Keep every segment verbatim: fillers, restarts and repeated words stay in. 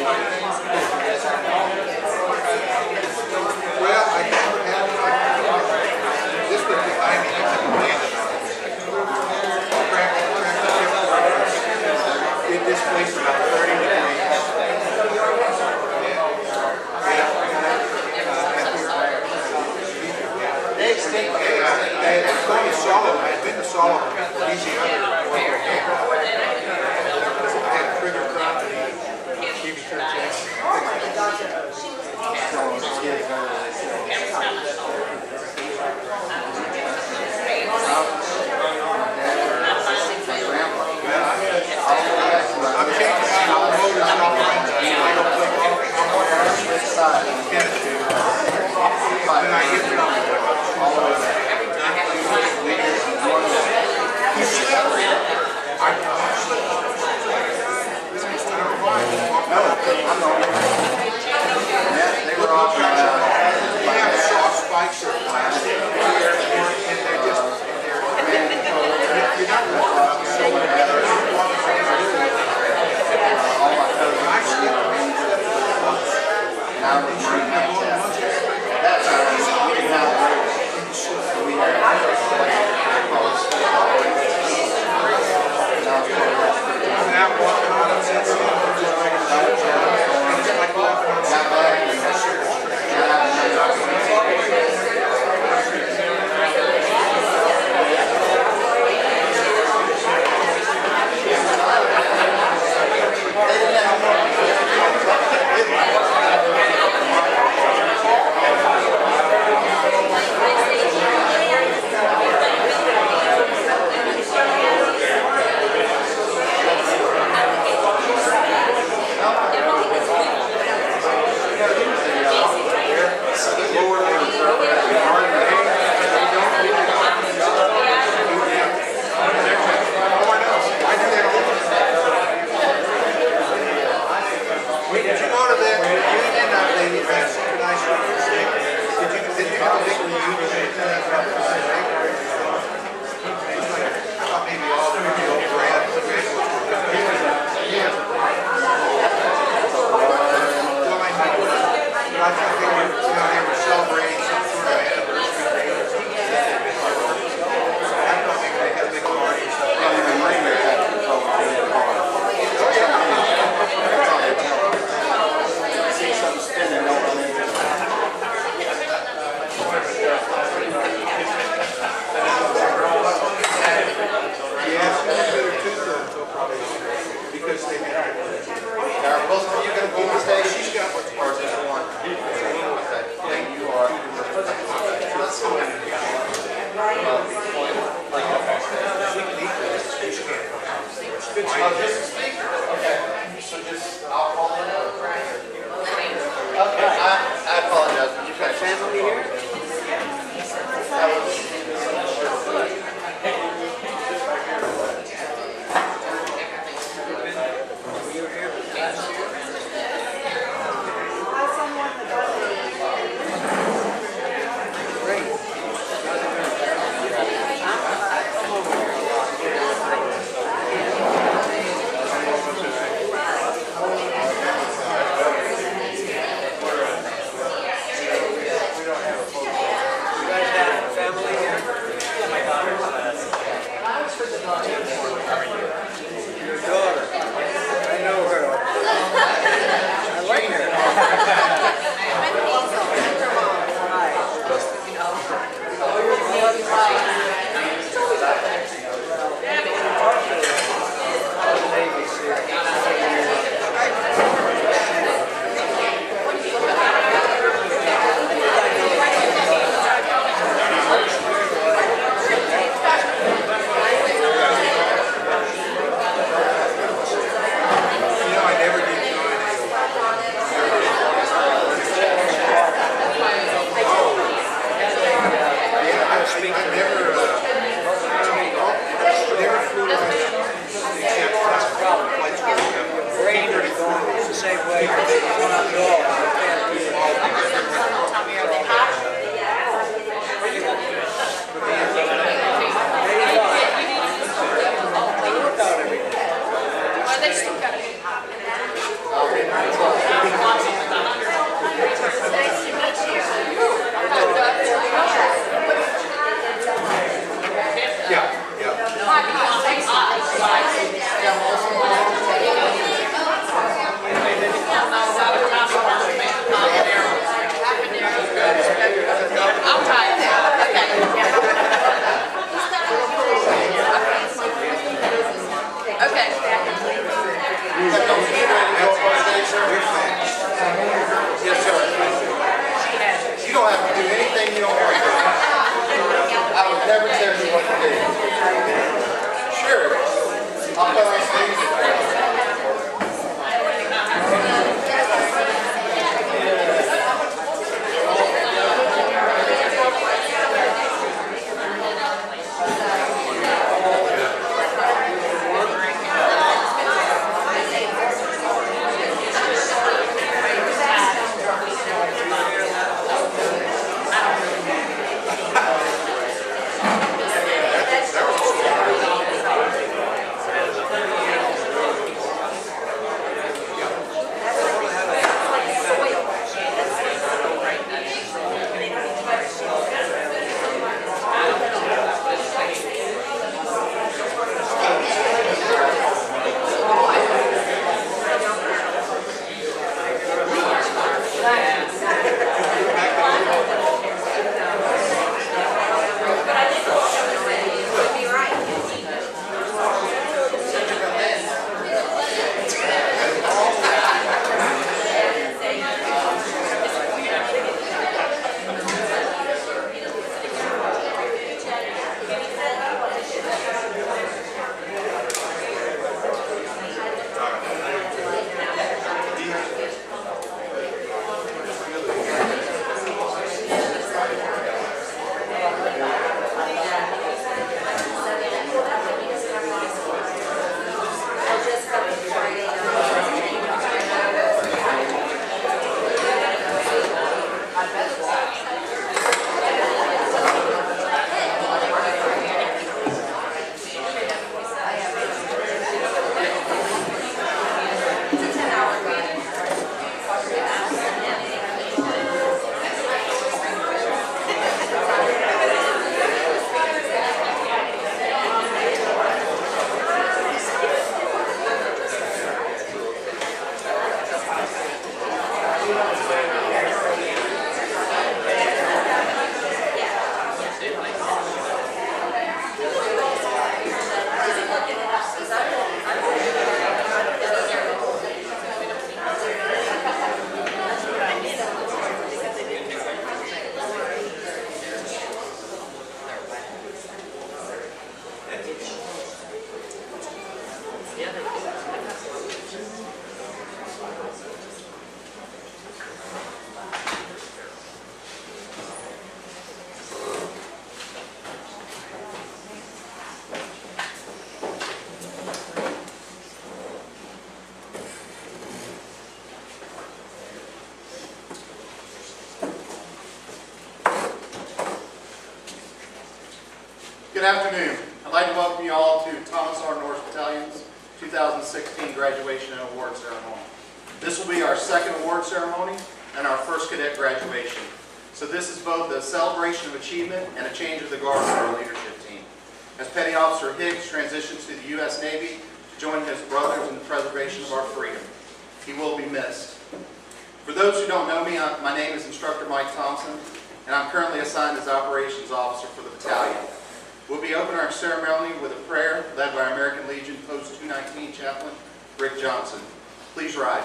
Well, they still got it. ready to go up on stage, sir? Yes, sir. You don't have to do anything you don't want to do. I would never tell you what to do. Sure. I'll come on stage. Good afternoon. I'd like to welcome you all to Thomas R Norris Battalion's two thousand sixteen graduation and award ceremony. This will be our second award ceremony and our first cadet graduation. So this is both a celebration of achievement and a change of the guard for our leadership team. As Petty Officer Higgs transitions to the U S Navy to join his brothers in the preservation of our freedom, he will be missed. For those who don't know me, my name is Instructor Mike Thompson, and I'm currently assigned as Operations Officer for the battalion. We'll be opening our ceremony with a prayer led by American Legion Post two nineteen Chaplain Rick Johnson. Please rise.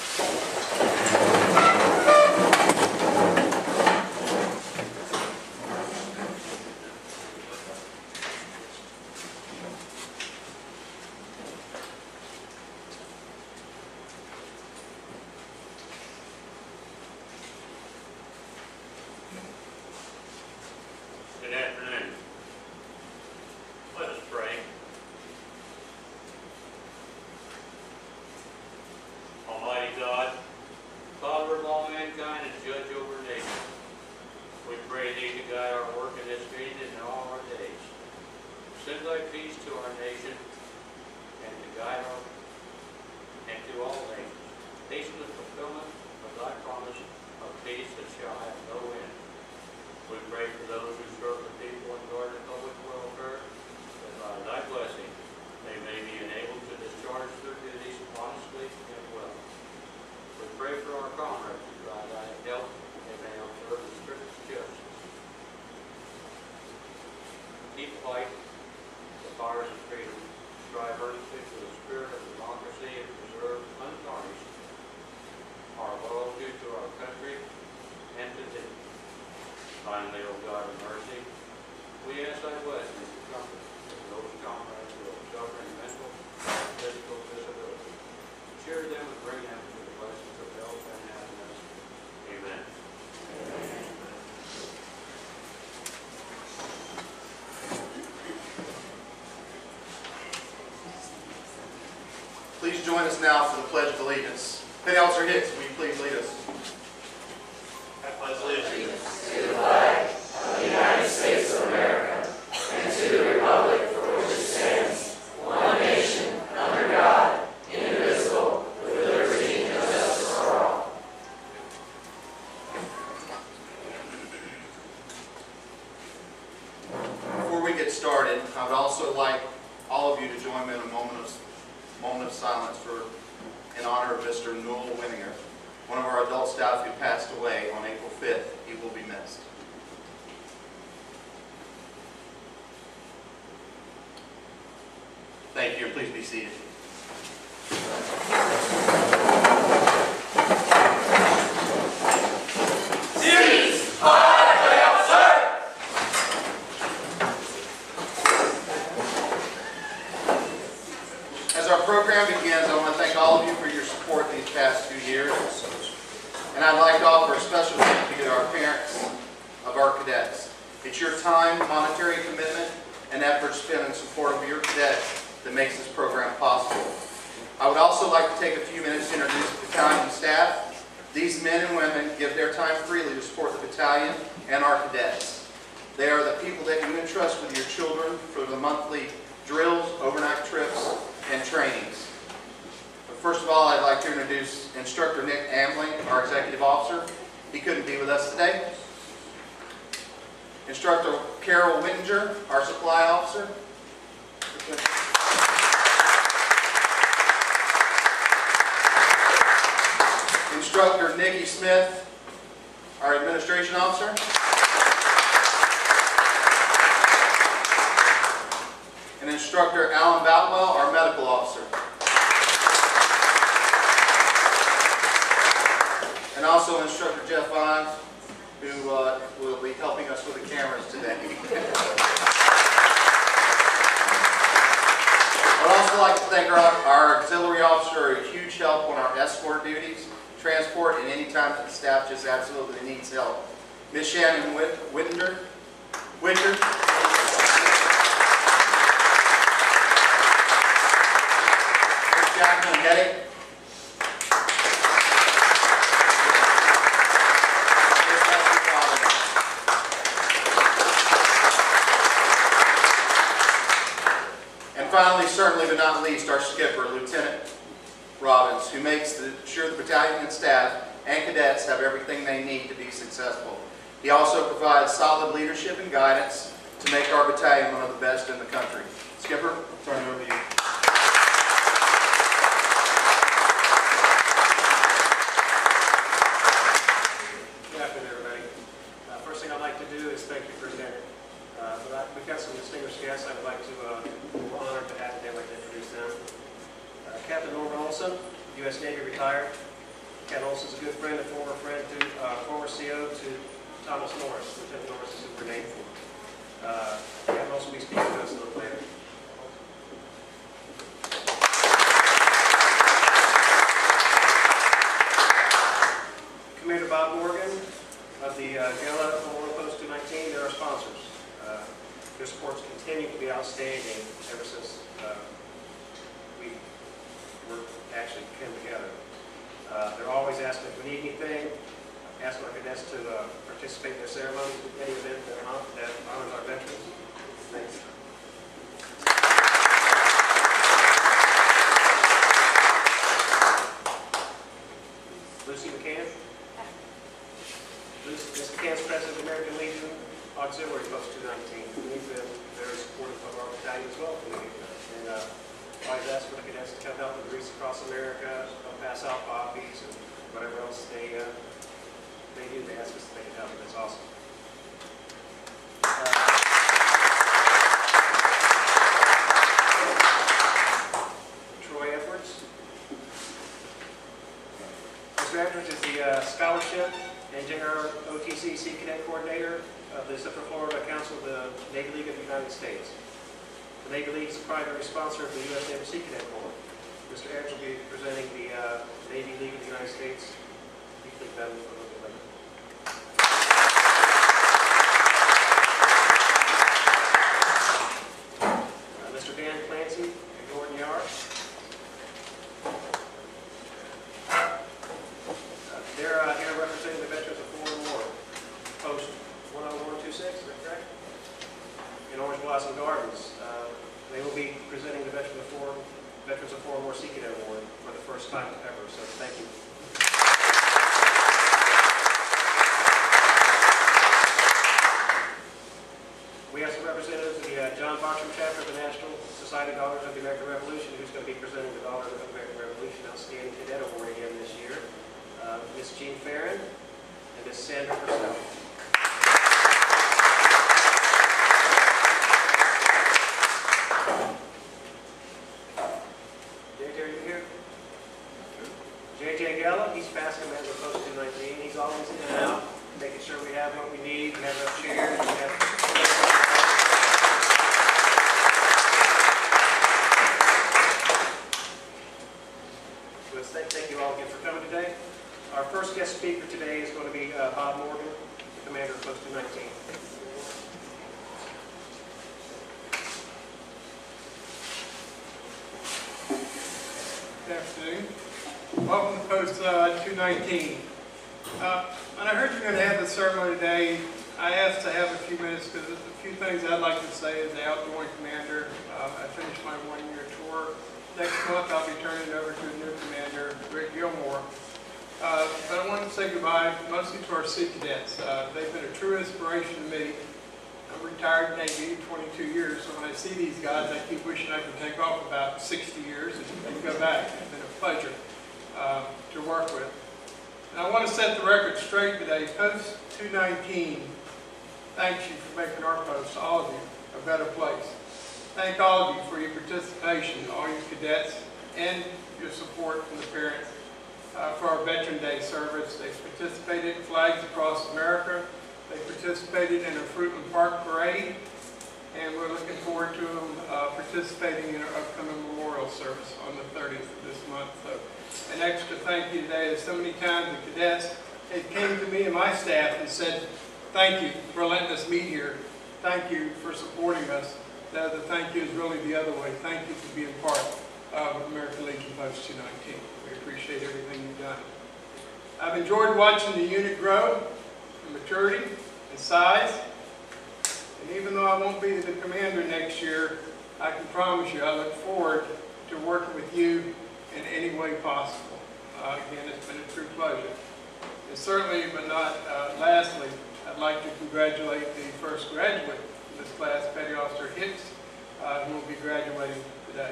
Good afternoon. Let us pray. Almighty God, Father of all mankind and Judge over nations, we pray Thee to guide our work in this meeting and all our days. Send Thy peace to our nation and to guide our and to all nations. Hasten the fulfillment of Thy promise of peace that shall have no end. We pray for those who serve the people and guard the public welfare, that by Thy blessing they may be enabled to discharge their duties honestly and well. We pray for our comrades who by Thy help they may observe the strictest justice. Keep light the fires of freedom. Strive earnestly for the spirit of democracy and preserve untarnished us now for the Pledge of Allegiance. Petty Officer Hicks, will you please lead us? I pledge allegiance to the flag of the United States of America and to the republic for which it stands, one nation, under God, indivisible, with liberty and justice for all. Before we get started, I would also like all of you to join me in a moment of, moment of silence for, in honor of Mister Newell Winninger, one of our adult staff who passed away on April fifth. He will be missed. Thank you, and please be seated. As our program begins, I want to thank all of you for your support these past two years. And I'd like to offer a special thank you to our parents of our cadets. It's your time, monetary commitment, and effort spent in support of your cadets that makes this program possible. I would also like to take a few minutes to introduce the battalion staff. These men and women give their time freely to support the battalion and our cadets. They are the people that you entrust with your children for the monthly drills, overnight trips, and trainings. But first of all, I'd like to introduce Instructor Nick Ambling, our Executive Officer. He couldn't be with us today. Instructor Carol Wittinger, our Supply Officer. Instructor Nikki Smith, our Administration Officer. And Instructor Alan Boutwell, our Medical Officer. And also Instructor Jeff Vines, who uh, will be helping us with the cameras today. I'd also like to thank our, our auxiliary officer, a huge help on our escort duties, transport, and any time that the staff just absolutely needs help. Miz Shannon Whitender, Winter. Miz Jacqueline Getty. Finally, certainly but not least, our skipper, Lieutenant Robbins, who makes the, sure the battalion and staff and cadets have everything they need to be successful. He also provides solid leadership and guidance to make our battalion one of the best in the country. Skipper, I'll turn it over to you. Good afternoon, everybody. Uh, first thing I'd like to do is thank you for dinner. Uh, but I, we've got some distinguished guests I'd like to, uh, we're honored to have today. I'd like to introduce them. Uh, Captain Norman Olson, U S Navy retired. Captain Olson's a good friend and former friend to, uh, former C O to Thomas Norris, Lieutenant Norris is super named for. Uh, Captain Olson will be speaking to us a little later. Commander Bob Morgan of the uh, Gala Memorial Post two nineteen, they're our sponsors. Uh, their supports continue to be outstanding ever since uh, we were actually came together. Uh, they're always asking if we need anything, asking our cadets to uh, participate in their ceremonies, any event that, that honors our veterans. Thanks. Lucy McCann. Lucy, Miz McCann's president of the American Legion Auxiliary Post two nineteen. We've been very supportive of our battalion as well. And uh, always ask for the cadets to come help with the Reefs Across America, help pass out copies, and whatever else they uh, they do. They ask us if they can help. That's awesome. Uh, Troy Edwards. Mister Edwards is the uh, scholarship and J R O T C C Cadet Coordinator of the Central Florida Council of the Navy League of the United States. The Navy League is the primary sponsor of the U S N S C C Cadet Corps. Mister Edwards will be presenting the uh, Navy League of the United States. You think that was a little bit later. Uh, Mister Dan Clancy and Gordon Yard. They're uh, here representing the Veterans of Foreign War, Post one oh one two six, is that correct? In Orange Blossom Gardens. Uh, they will be presenting the Veterans of Foreign, Veterans of Foreign War Sea Cadet Award for the first time ever, so thank you. We have some representatives of the uh, John Bartram chapter of the National Society of Daughters of the American Revolution, who's going to be presenting the Daughters of the American Revolution Outstanding Cadet Award again this year. Uh, Miz Jean Farron and Miz Sandra Purcell. J J, are you here? J J Gella, he's past command of Post two nineteen. He's always in and out, making sure we have what we need, we have enough chairs, we have... Thank, thank you all again for coming today. Our first guest speaker today is going to be uh, Bob Morgan, the commander of Post two nineteen. Good afternoon. Welcome to Post uh, two nineteen. Uh, when I heard you were going to have the ceremony today, I asked to have a few minutes because there's a few things I'd like to say as the outgoing commander. Uh, I finished my one-year tour. Next month I'll be turning it over to a new commander, Rick Gilmore. Uh, but I wanted to say goodbye mostly to our Sea Cadets. Uh, they've been a true inspiration to me. I'm retired Navy, twenty-two years, so when I see these guys I keep wishing I could take off about sixty years and go back. It's been a pleasure uh, to work with. And I want to set the record straight today. Post two nineteen thanks you for making our post, all of you, a better place. Thank all of you for your participation, all your cadets, and your support from the parents uh, for our Veteran Day service. They participated in flags across America. They participated in a Fruit and Park parade, and we're looking forward to them uh, participating in our upcoming memorial service on the thirtieth of this month. So, an extra thank you today. As so many times the cadets they came to me and my staff and said, "Thank you for letting us meet here. Thank you for supporting us." Now, the thank you is really the other way. Thank you for being part of American Legion Post two nineteen. We appreciate everything you've done. I've enjoyed watching the unit grow in maturity and size. And even though I won't be the commander next year, I can promise you I look forward to working with you in any way possible. Uh, again, it's been a true pleasure. And certainly, but not uh, lastly, I'd like to congratulate the first graduate in this class, Petty Officer Hicks, uh, who will be graduating today.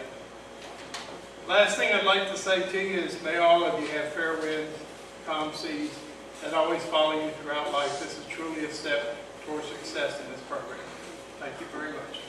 Last thing I'd like to say to you is may all of you have fair winds, calm seas, that always follow you throughout life. This is truly a step towards success in this program. Thank you very much.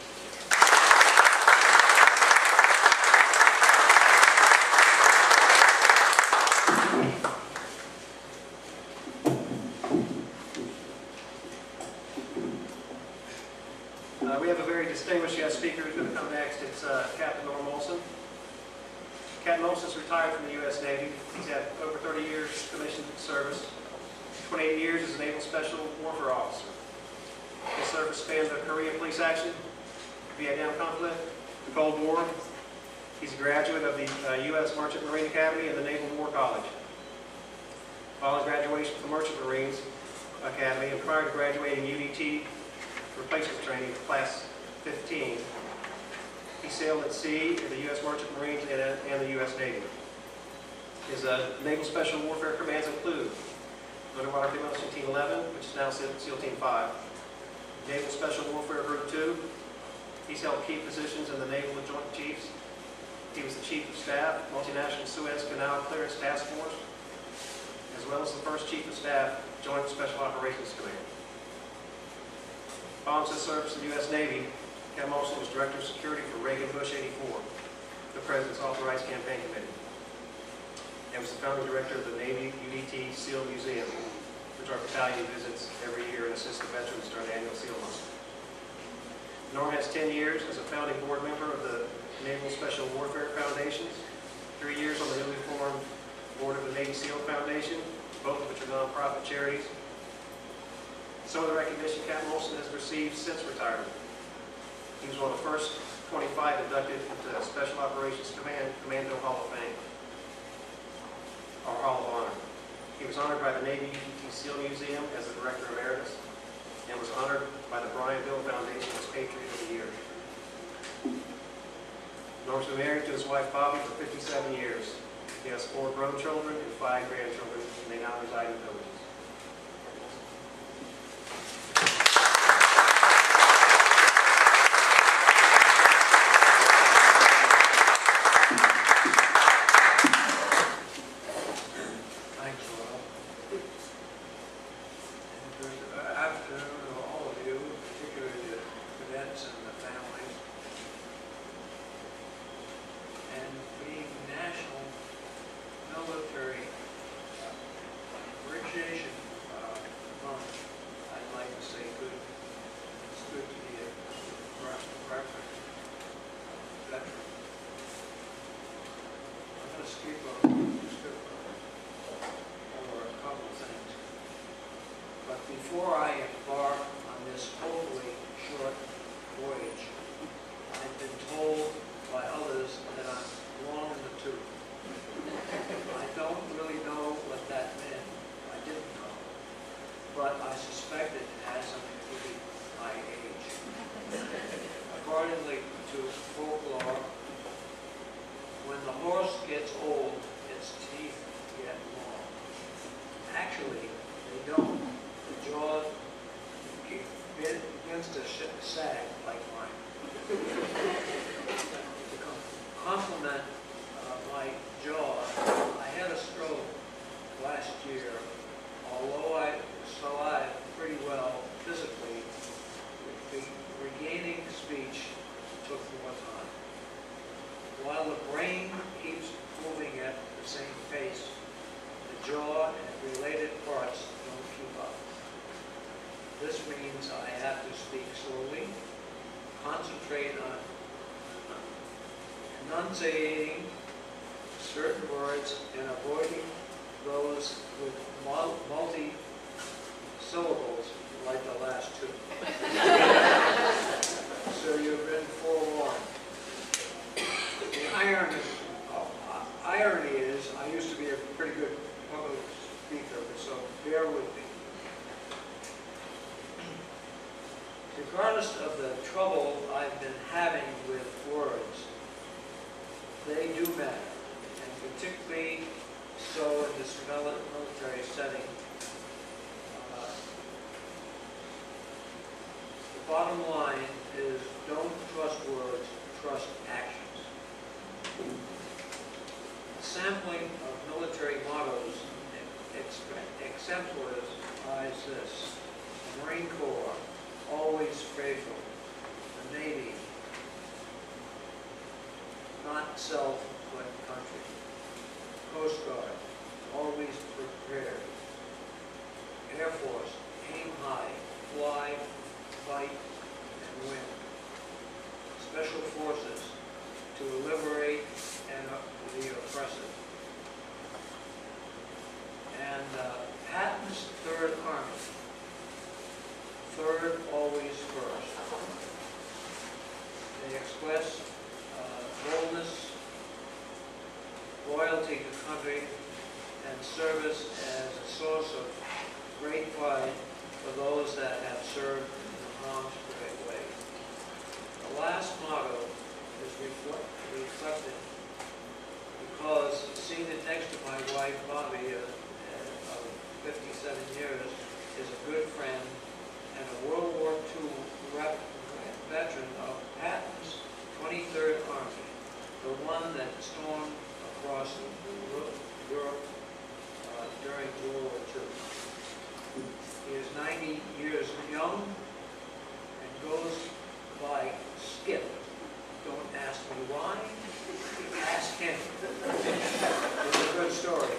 Uh, we have a very distinguished guest speaker who's going to come next. It's uh, Captain Norm Olson. Captain Olson's retired from the U S Navy. He's had over thirty years commissioned service, twenty-eight years as a Naval Special Warfare Officer. His service spans the Korean police action, Vietnam conflict, the Cold War. He's a graduate of the uh, U S Merchant Marine Academy and the Naval War College. Following graduation from Merchant Marines Academy and prior to graduating U D T replacement training for Class fifteen, he sailed at sea in the U S Merchant Marines and, uh, and the U S Navy. His uh, Naval Special Warfare commands include Underwater Command Team eleven, which is now SEAL Team five, Naval Special Warfare Group two. He's held key positions in the Naval Joint Chiefs. He was the Chief of Staff, Multinational Suez Canal Clearance Task Force, as well as the first Chief of Staff, Joint Special Operations Command. Following his service in the U S Navy, Captain Olson was Director of Security for Reagan-Bush eighty-four, the President's Authorized Campaign Committee, and was the founding director of the Navy U D T SEAL Museum, which our battalion visits every year and assists the veterans during the annual SEAL Month. Norm has ten years as a founding board member of the Naval Special Warfare Foundations, three years on the newly formed board of the Navy SEAL Foundation, both of which are nonprofit charities. Some of the recognition Captain Olson has received since retirement. He was one of the first twenty-five inducted into the Special Operations Command Commando Hall of Fame, or Hall of Honor. He was honored by the Navy U T SEAL Museum as the Director Emeritus and was honored by the Brian Bill Foundation as Patriot of the Year. Norm's been married to his wife Bobby for fifty-seven years. He has four grown children and five grandchildren, and they now reside in villages. Thanks, Will. And good afternoon to all of you, particularly the cadets and the families. And being National Military Appreciation uh, Month, I'd like to say good. It's good to be a reference veteran. I'm going to skip over, skip over a couple of things. But before I embark on this hopefully short voyage, I've been told by others that I'm long in the tooth. I don't really know what that meant. I didn't know. But I suspect it has something to do with my age. Accordingly to folklore, when the horse gets old, its teeth get long. Actually, they don't. The jaw begins to sag like mine. To complement uh, my jaw, I had a stroke last year. Although I survived pretty well physically, the regaining speech took more time. While the brain keeps moving at the same pace, the jaw and related parts don't keep up. This means I have to speak slowly, concentrate on enunciating certain words and avoiding those with multi syllables like the last two. So you've been forewarned. The irony, uh, irony is, I used to be a pretty good public speaker, so bear with me. Regardless of the trouble I've been having with words, they do matter, and particularly so in this military setting. Uh, the bottom line is don't trust words, trust actions. A sampling of military mottos exemplifies this. The Marine Corps, always faithful. The Navy, not self but country. Coast Guard, always prepared. Air Force, aim high, fly, fight, and win. Special Forces, to liberate and uh, the oppressive. And uh, Patton's Third Army, third always first. They express uh, boldness, loyalty to country, and service as a source of great pride for those that have served in harm's way. The last motto is reflect, reflected because seated next to my wife Bobby uh, of fifty-seven years is a good friend and a World War Two rep, veteran of Patton's twenty-third Army, the one that stormed across Europe uh, during World War Two. He is ninety years young and goes by Skip. Don't ask me why, ask him. It's a good story.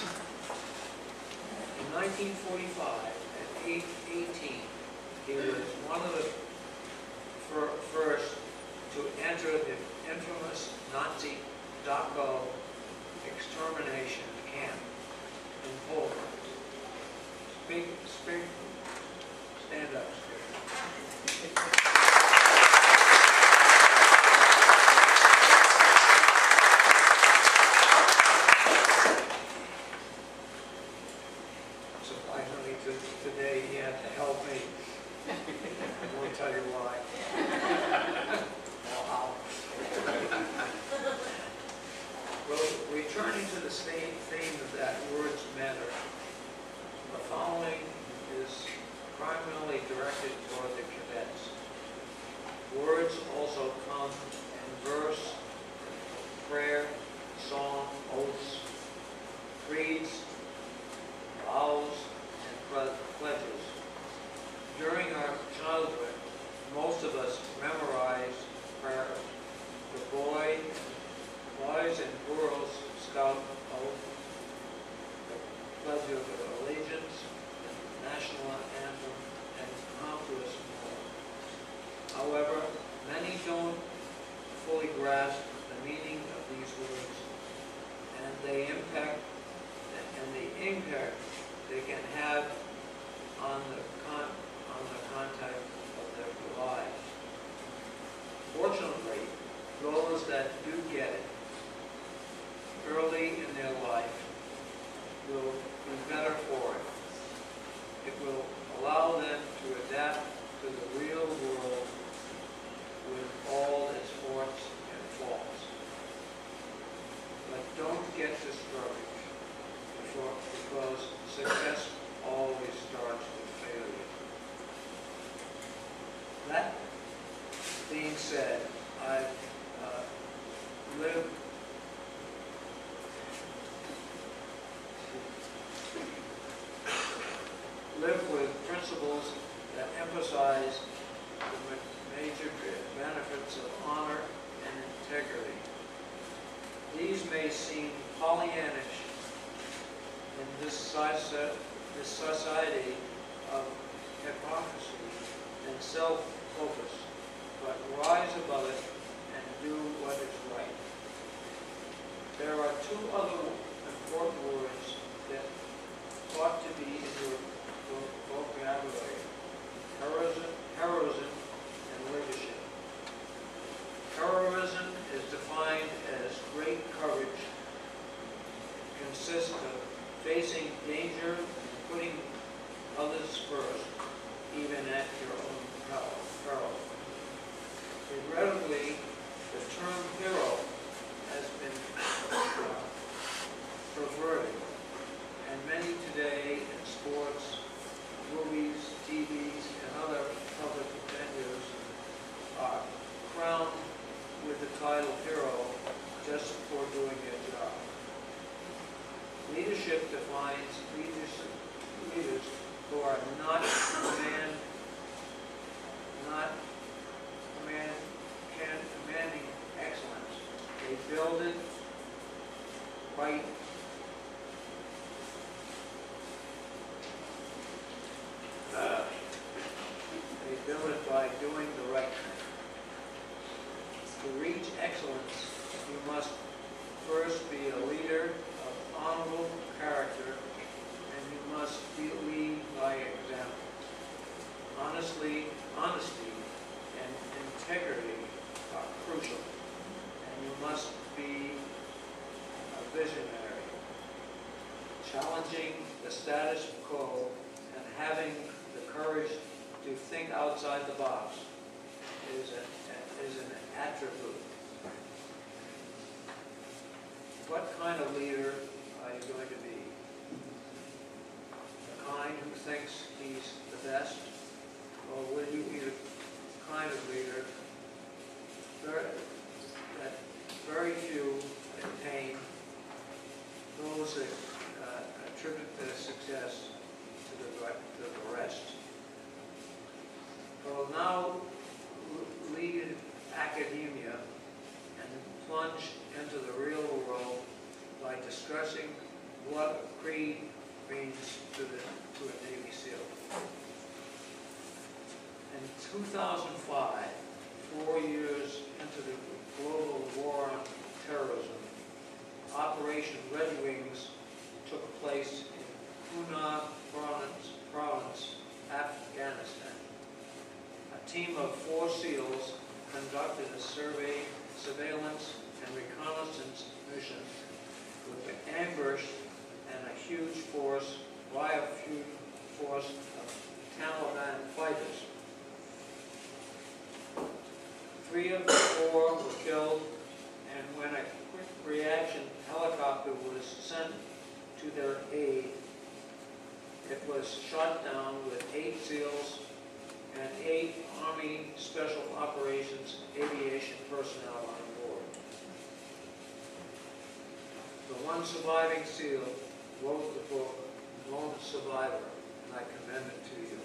In nineteen forty-five, at age eighteen, he was one of the fir first to enter the infamous Nazi Dachau extermination camp in Poland. Speak, speak, stand up, speak. to- today, he had to help me. I won't tell you why. Well, returning to the same theme of that, words matter. The following is primarily directed toward the cadets. Words also come in verse, prayer, song, oaths, creeds, vows, and pledges. During our childhood, most of us memorized prayers. The boy, boys and girls scout oath, the pledge of allegiance, the national anthem, and countless more. However, many don't fully grasp the meaning of these words, and they impact and the impact they can have on the con on the contact of their lives. Fortunately, those that do get it early in their life will be better for it. It will allow them to adapt to the real world with all its faults and faults. But don't get discouraged, before, because success always starts with failure. That being said, I've uh, lived live with principles that emphasize the major benefits of honor and integrity. These may seem Pollyannish in this society of hypocrisy and self-focus, but rise above it and do what is right. There are two other important words that ought to be in your vocabulary: heroism, heroism and leadership. Heroism is defined as great courage, consists of facing danger and putting others first, even at your own peril. Regrettably, the term hero has been uh, perverted, and many today in sports, movies, T Vs, and other public venues are crowned with the title hero just for doing their job. Leadership defines leaders, leaders who are not command, not command, can, commanding excellence. They build it by uh, they build it by doing the right thing. To reach excellence, you must first be a leader of honorable character, and you must be lead by example. Honestly, honesty and integrity are crucial, and you must be a visionary, challenging the status quo and having the courage to think outside the box is, a, is an attribute. What kind of leader are you going to be? The kind who thinks he's the best? Or will you be the kind of leader that very few attain, those that uh, attribute their success to the, to the rest? Will now lead academia and plunge into the real world by discussing what a creed means to, the, to a Navy SEAL. In two thousand five, four years into the global war on terrorism, Operation Red Wings took place in Kunar province, province, Afghanistan. A team of four SEALs conducted a survey, surveillance, and reconnaissance mission with an ambush and a huge force, by a huge force Three of the four were killed, and when a quick reaction helicopter was sent to their aid, it was shot down with eight SEALs and eight Army Special Operations Aviation personnel on board. The one surviving SEAL wrote the book, Lone Survivor, and I commend it to you.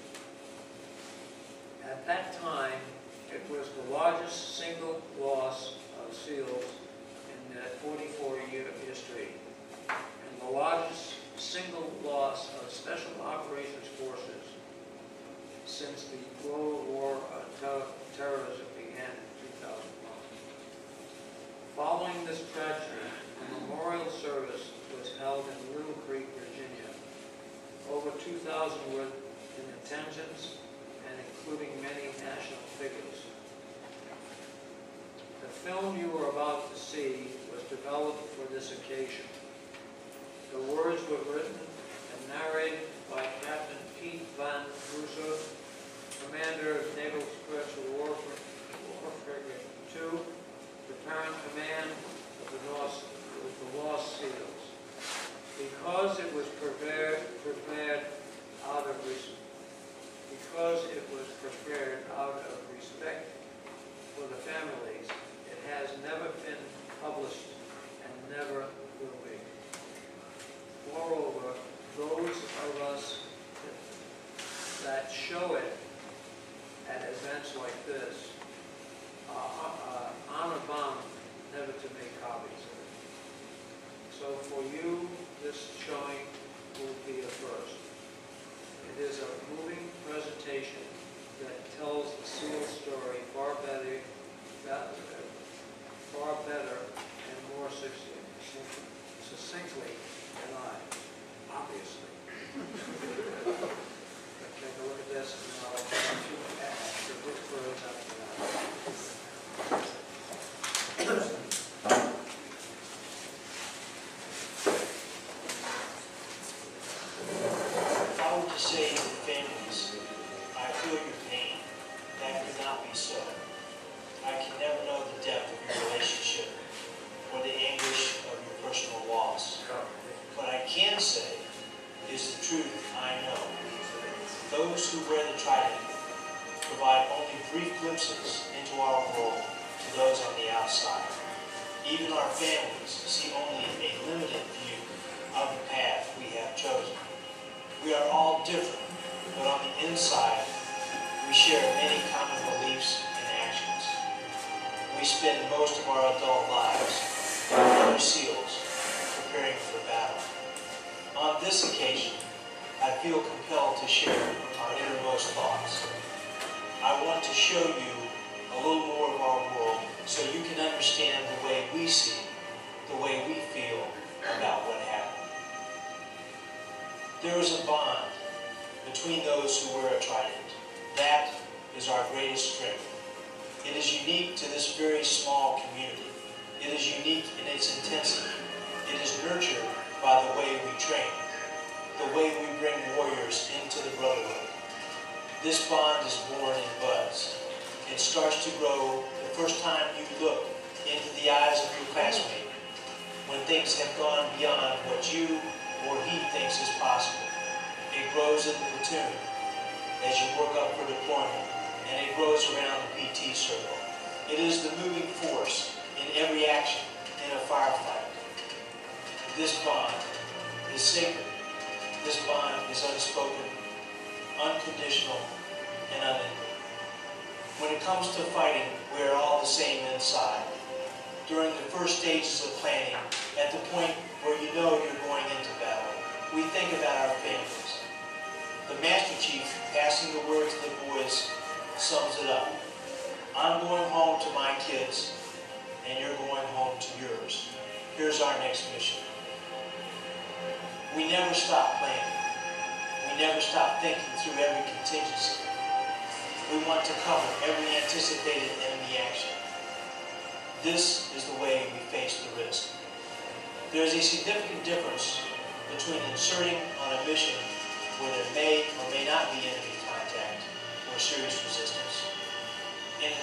At that time, it was the largest single loss of SEALs in that forty-four year history, and the largest single loss of Special Operations Forces since the global war on ter terrorism began in two thousand one. Following this tragedy, a memorial service was held in Little Creek, Virginia. Over two thousand were in attendance, and including many national figures. The film you are about to see was developed for this occasion. The words were written and narrated by Captain Pete Van Russo, Commander of Naval Special War Frigate two, the parent command of the Lost, of the Lost Seals. Because it was prepared, prepared out of res- because it was prepared out of respect for the families, it has never been published and never will be. Moreover, those of us that show it at events like this are uh, honor bound never to make copies of it. So for you, this showing will be a first. It is a moving presentation that tells the SEAL story far better, far better and more succinctly than I, obviously. Take a look at this, and then I'll try to add the book words after that. If I were to say to the families, I feel your pain, that could not be so. I can never know the depth of your relationship or the anguish of your personal loss. What I can say is the truth I know. Those who wear the trident provide only brief glimpses into our world to those on the outside. Even our families see only a limited view of the path we have chosen. We are all different, but on the inside, we share many common beliefs and actions. We spend most of our adult lives with other SEALs preparing for battle. On this occasion, I feel compelled to share our innermost thoughts. I want to show you a little more of our world so you can understand the way we see, the way we feel about what happened. There is a bond between those who wear a trident. That is our greatest strength. It is unique to this very small community. It is unique in its intensity. It is nurtured by the way we train, the way we bring warriors into the brotherhood. This bond is born in buds. It starts to grow the first time you look into the eyes of your classmate, when things have gone beyond what you or he thinks is possible. It grows in the platoon as you work up for deployment, and it grows around the P T circle. It is the moving force in every action in a firefight. This bond is sacred. This bond is unspoken, unconditional, and unending. When it comes to fighting, we are all the same inside. During the first stages of planning, at the point where you know you're going into battle, we think about our families. The Master Chief, passing the word to the boys, sums it up. I'm going home to my kids, and you're going home to yours. Here's our next mission. We never stop planning. We never stop thinking through every contingency. We want to cover every anticipated enemy action. This is the way we face the risk. There is a significant difference between inserting on a mission where there may or may not be enemy contact or serious resistance, and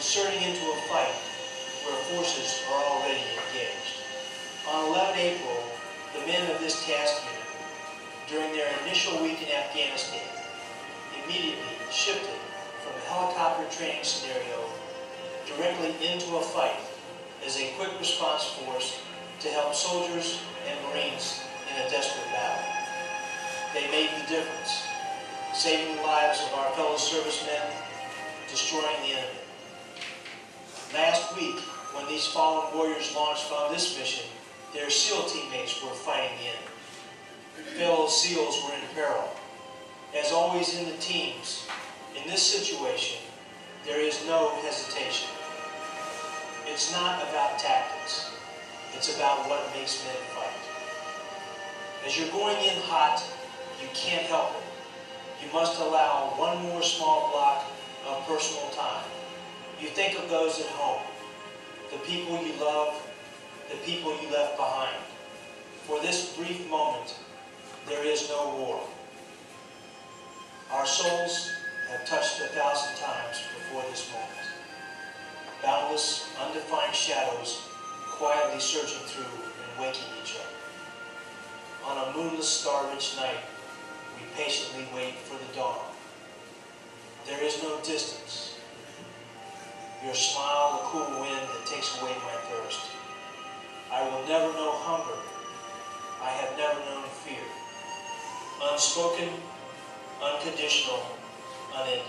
inserting into a fight where forces are already engaged. On eleven April, the men of this task unit, during their initial week in Afghanistan, immediately shifted from a helicopter training scenario directly into a fight as a quick response force to help soldiers and Marines in a desperate battle. They made the difference, saving the lives of our fellow servicemen, destroying the enemy. Last week, when these fallen warriors launched from this mission, their SEAL teammates were fighting the enemy. Fellow SEALs were in peril. As always in the teams, in this situation, there is no hesitation. It's not about tactics. It's about what makes men fight. As you're going in hot, you can't help it. You must allow one more small block of personal time. You think of those at home, the people you love, the people you left behind. For this brief moment, there is no war. Our souls have touched a thousand times before this moment. Boundless, undefined shadows quietly surging through and waking each other. On a moonless, star-rich night, we patiently wait for the dawn. There is no distance. Your smile, a cool wind that takes away my thirst. I will never know hunger. I have never known fear. Unspoken, unconditional, unending.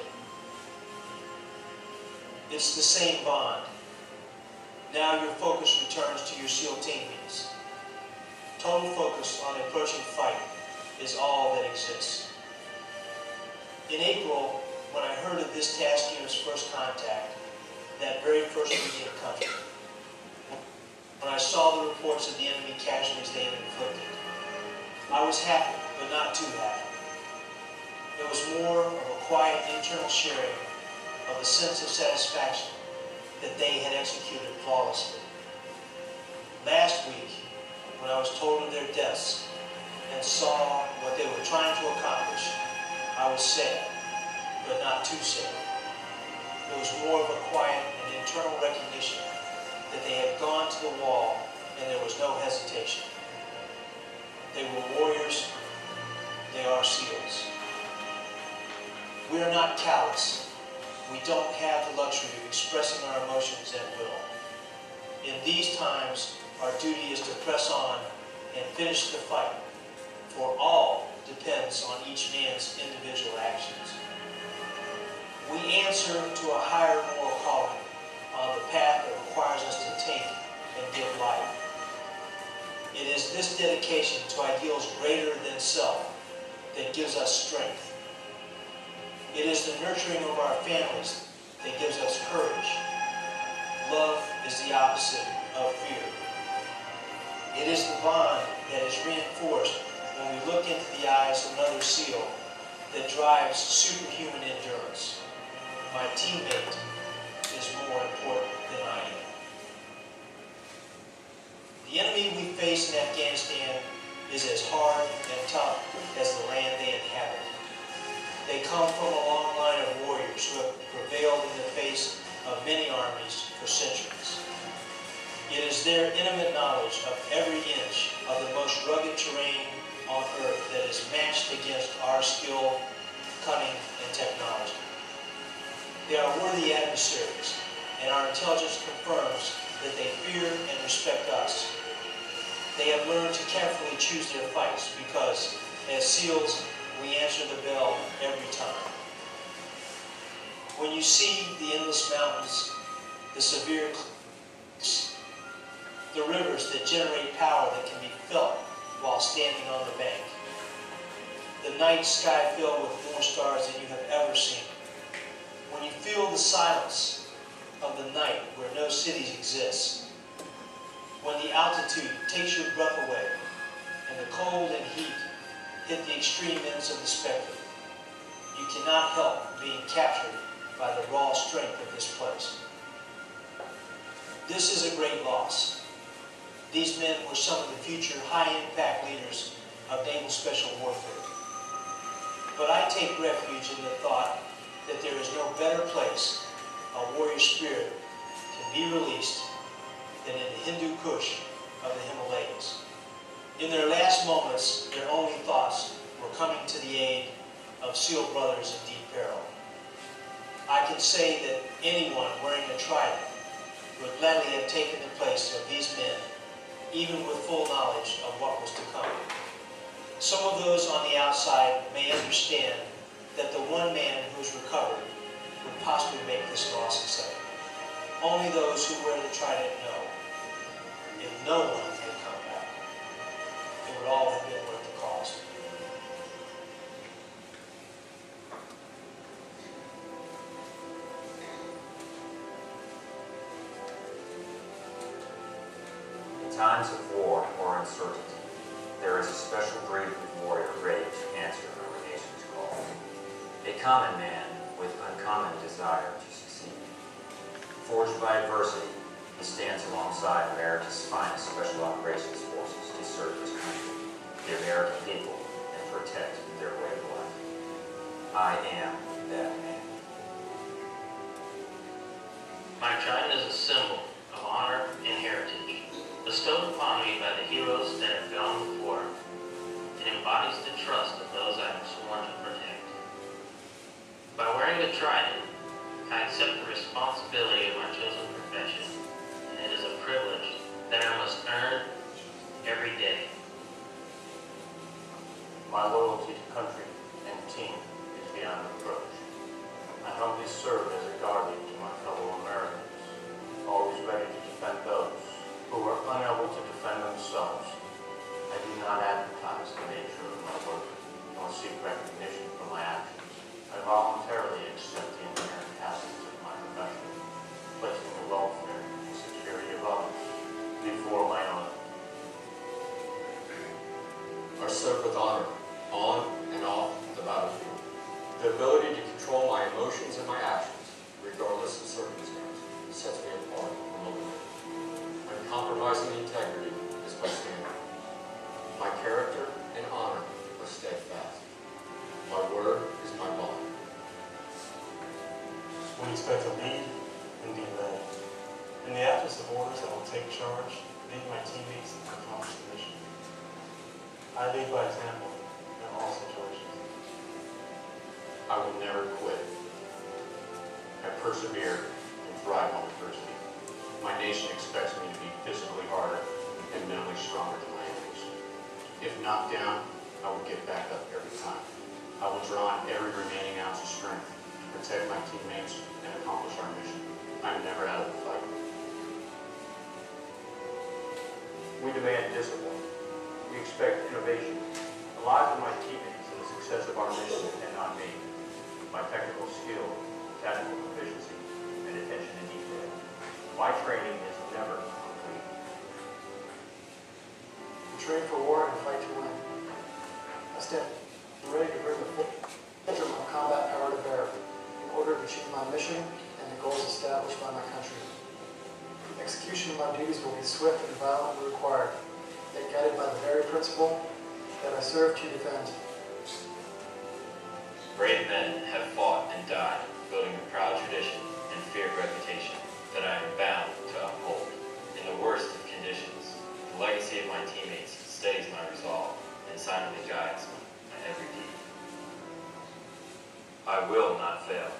It's the same bond. Now your focus returns to your SEAL teammates. Total focus on approaching fight is all that exists. In April, when I heard of this task unit's first contact, that very first week in country, when I saw the reports of the enemy casualties they had inflicted, I was happy, but not too happy. It was more of a quiet internal sharing of a sense of satisfaction that they had executed flawlessly. Last week, when I was told of their deaths and saw what they were trying to accomplish, I was sad, but not too sad. It was more of a quiet and internal recognition that they had gone to the wall and there was no hesitation. They were warriors. They are SEALs. We are not callous. We don't have the luxury of expressing our emotions at will. In these times, our duty is to press on and finish the fight, for all depends on each man's individual actions. We answer to a higher moral calling on the path that requires us to take and give life. It is this dedication to ideals greater than self that gives us strength. It is the nurturing of our families that gives us courage. Love is the opposite of fear. It is the bond that is reinforced when we look into the eyes of another SEAL that drives superhuman endurance. My teammate is more important than I am. The enemy we face in Afghanistan is as hard and tough as the land they inhabit. They come from a long line of warriors who have prevailed in the face of many armies for centuries. It is their intimate knowledge of every inch of the most rugged terrain on earth that is matched against our skill, cunning, and technology. They are worthy adversaries, and our intelligence confirms that they fear and respect us. They have learned to carefully choose their fights because, as SEALs, we answer the bell every time. When you see the endless mountains, the severe cliffs, the rivers that generate power that can be felt while standing on the bank, the night sky filled with more stars than you have ever seen, when you feel the silence of the night where no cities exist, when the altitude takes your breath away and the cold and heat hit the extreme ends of the spectrum, you cannot help being captured by the raw strength of this place. This is a great loss. These men were some of the future high-impact leaders of naval special warfare. But I take refuge in the thought that there is no better place a warrior spirit can be released than in the Hindu Kush of the Himalayas. In their last moments, their only thoughts were coming to the aid of SEAL brothers in deep peril. I can say that anyone wearing a trident would gladly have taken the place of these men, even with full knowledge of what was to come. Some of those on the outside may understand that the one man who is recovered would possibly make this law successful. Only those who wear the trident know. If no one had come back, it would all have been worth the cost. In times of war or uncertainty, there is a special breed of warrior ready to answer our nation's call. A common man with uncommon desire to succeed. Forged by adversity, he stands alongside America's finest special operations forces to serve his country, the American people, and protect their way of life. I am that man. My trident is a symbol of honor and heritage, bestowed upon me by the heroes that have gone before. It embodies the trust of those I have sworn to protect. By wearing the trident, I accept the responsibility of my chosen profession, and it is a privilege that I must earn every day. My loyalty to country and team is beyond reproach. I humbly serve as a guardian to my fellow Americans, always ready to defend those who are unable to defend themselves. I do not advertise the nature of my work, nor seek recognition for my actions. I voluntarily accept the inherent hazards of my profession, placing the welfare and security of others before my own. I serve with honor, on and off the battlefield. The ability to control my emotions and my actions, regardless of circumstance, sets me apart from others. Uncompromising integrity is my standard. My character and honor are steadfast. My word is my bond. We expect to lead and be led. In the absence of orders, I will take charge, lead my teammates, and accomplish the mission. I lead by example in all situations. I will never quit. I persevere and thrive on adversity. My nation expects me to be physically harder and mentally stronger than my enemies. If knocked down, I will get back up every time. I will draw on every remaining ounce of strength to protect my teammates and accomplish our mission. I am never out of the fight. We demand discipline. We expect innovation. The lives of my teammates and the success of our mission depend on me. My technical skill, tactical proficiency, and attention to detail. My training is never complete. We train for war and fight to win. I stand ready to bring the full measure of my combat power to bear in order to achieve my mission and the goals established by my country. Execution of my duties will be swift and violent when required, yet guided by the very principle that I serve to defend. Brave men have fought and died, building a proud tradition and feared reputation that I am bound to uphold. In the worst of conditions, the legacy of my teammates steadies my resolve and silently guides my every deed. I will not fail.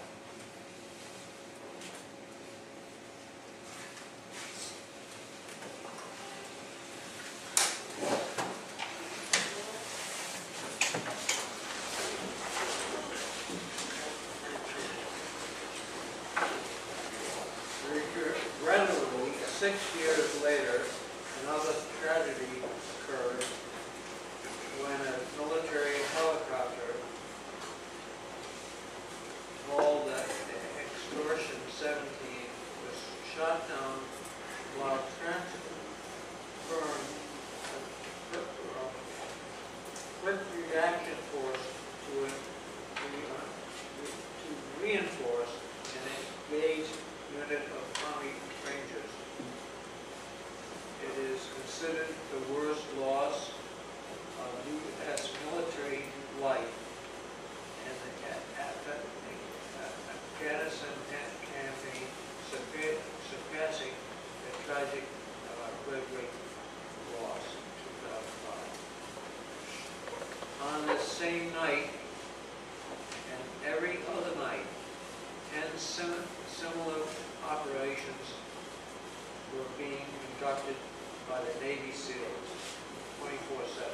Regrettably, six years later, another tragedy occurred when a military helicopter called Extortion seventeen was shot down while transferring a quick reaction force to, a, to reinforce an engaged unit of Army Rangers. It is considered same night and every other night, ten sim- similar operations were being conducted by the Navy SEALs, twenty-four seven.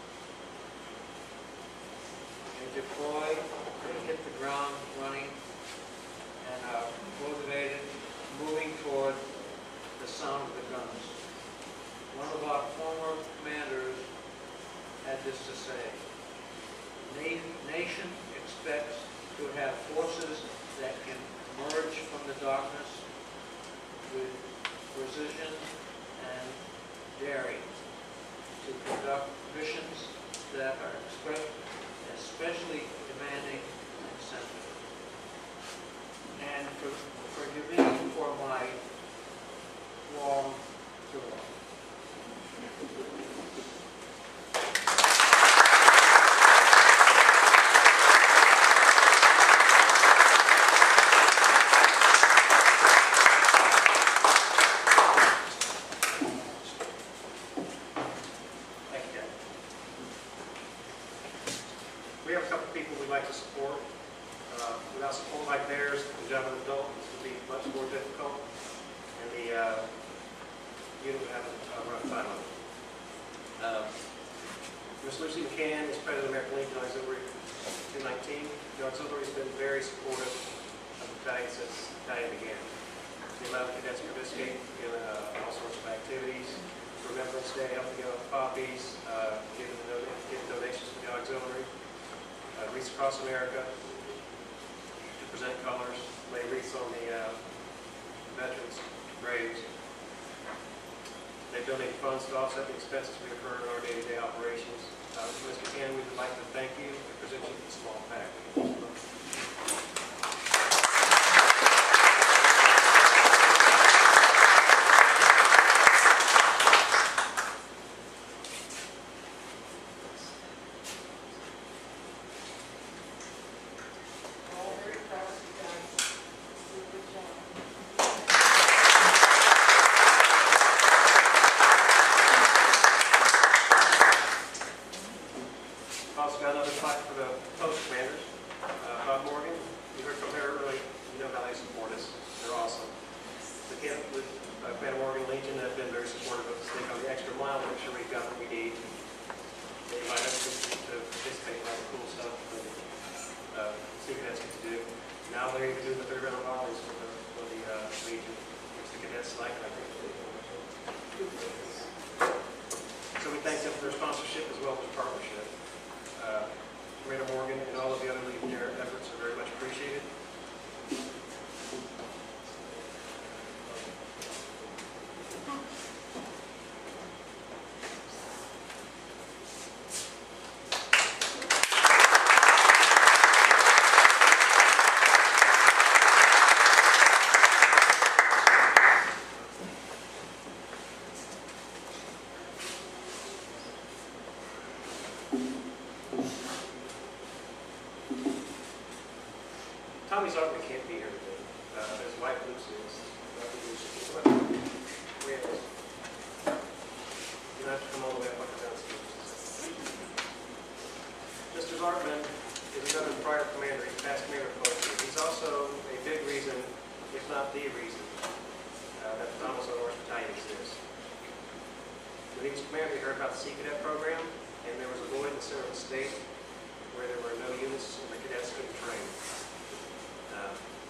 They deploy, they hit the ground running, and are motivated, moving toward the sound of the guns. One of our former commanders had this to say: Na- nation expects to have forces that can emerge from the darkness with precision and daring to conduct missions that are expe- especially demanding and sensitive. And for, forgive me for my long tour. We have a couple people we'd like to support. Uh, without support like theirs, the job of the adult would be much more difficult, and the uh, unit would have a, a rough time of it. Uh, Miz Lucy McCann is president of American Legion Auxiliary two nineteen. The auxiliary has been very supportive of the battalion since the battalion began. They allow the cadets to participate in uh, all sorts of activities. Remembrance Day, helping out with poppies, uh, giving, don giving donations to the auxiliary. Uh, wreaths across America to present colors, lay wreaths on the uh, veterans' graves. They donate funds to offset the expenses we incur in our day-to-day operations. Uh, Miz McCann, we would like to thank you and present you with a small package. Also got another plaque for the post commanders. Uh, Bob Morgan, you heard from her earlier. You know how they support us. They're awesome. The camp with uh, Commander Morgan Legion have been very supportive of us. They go the extra mile to make sure we've got what we need. They invite us to, to participate in all the cool stuff that uh, the cadets get to do. Now they're even doing the third round volleys for the, for the uh, Legion, which the cadets like, I think. So we thank them for their sponsorship as well as their partnership. Uh, Commander Morgan and all of the other Legionnaire efforts are very much appreciated. Tommy Zartman can't be here today. Uh, his wife Lucy is. Where is? You don't have to come all the way up like downstairs. Mister Zartman is another prior commander. He's past commander of post. He's also a big reason, if not the reason, uh, that the Thomas R Norris Battalion exists. When he was commander, he heard about the Sea Cadet program, and there was a void in the center of the state where there were no units and the cadets couldn't train. Uh,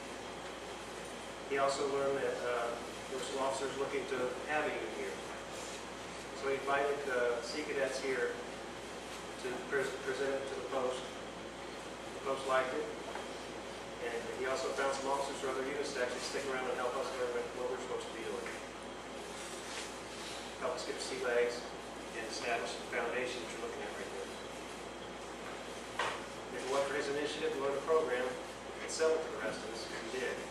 he also learned that uh, there were some officers looking to have a unit here. So he invited uh, Sea Cadets here to pre present it to the post. The post liked it. And he also found some officers or other units to actually stick around and help us learn what we're supposed to be doing. Help us get sea legs and establish the foundation that you're looking at right there. If it wasn't for his initiative to learn the program, and sell it to the rest of us, because he did,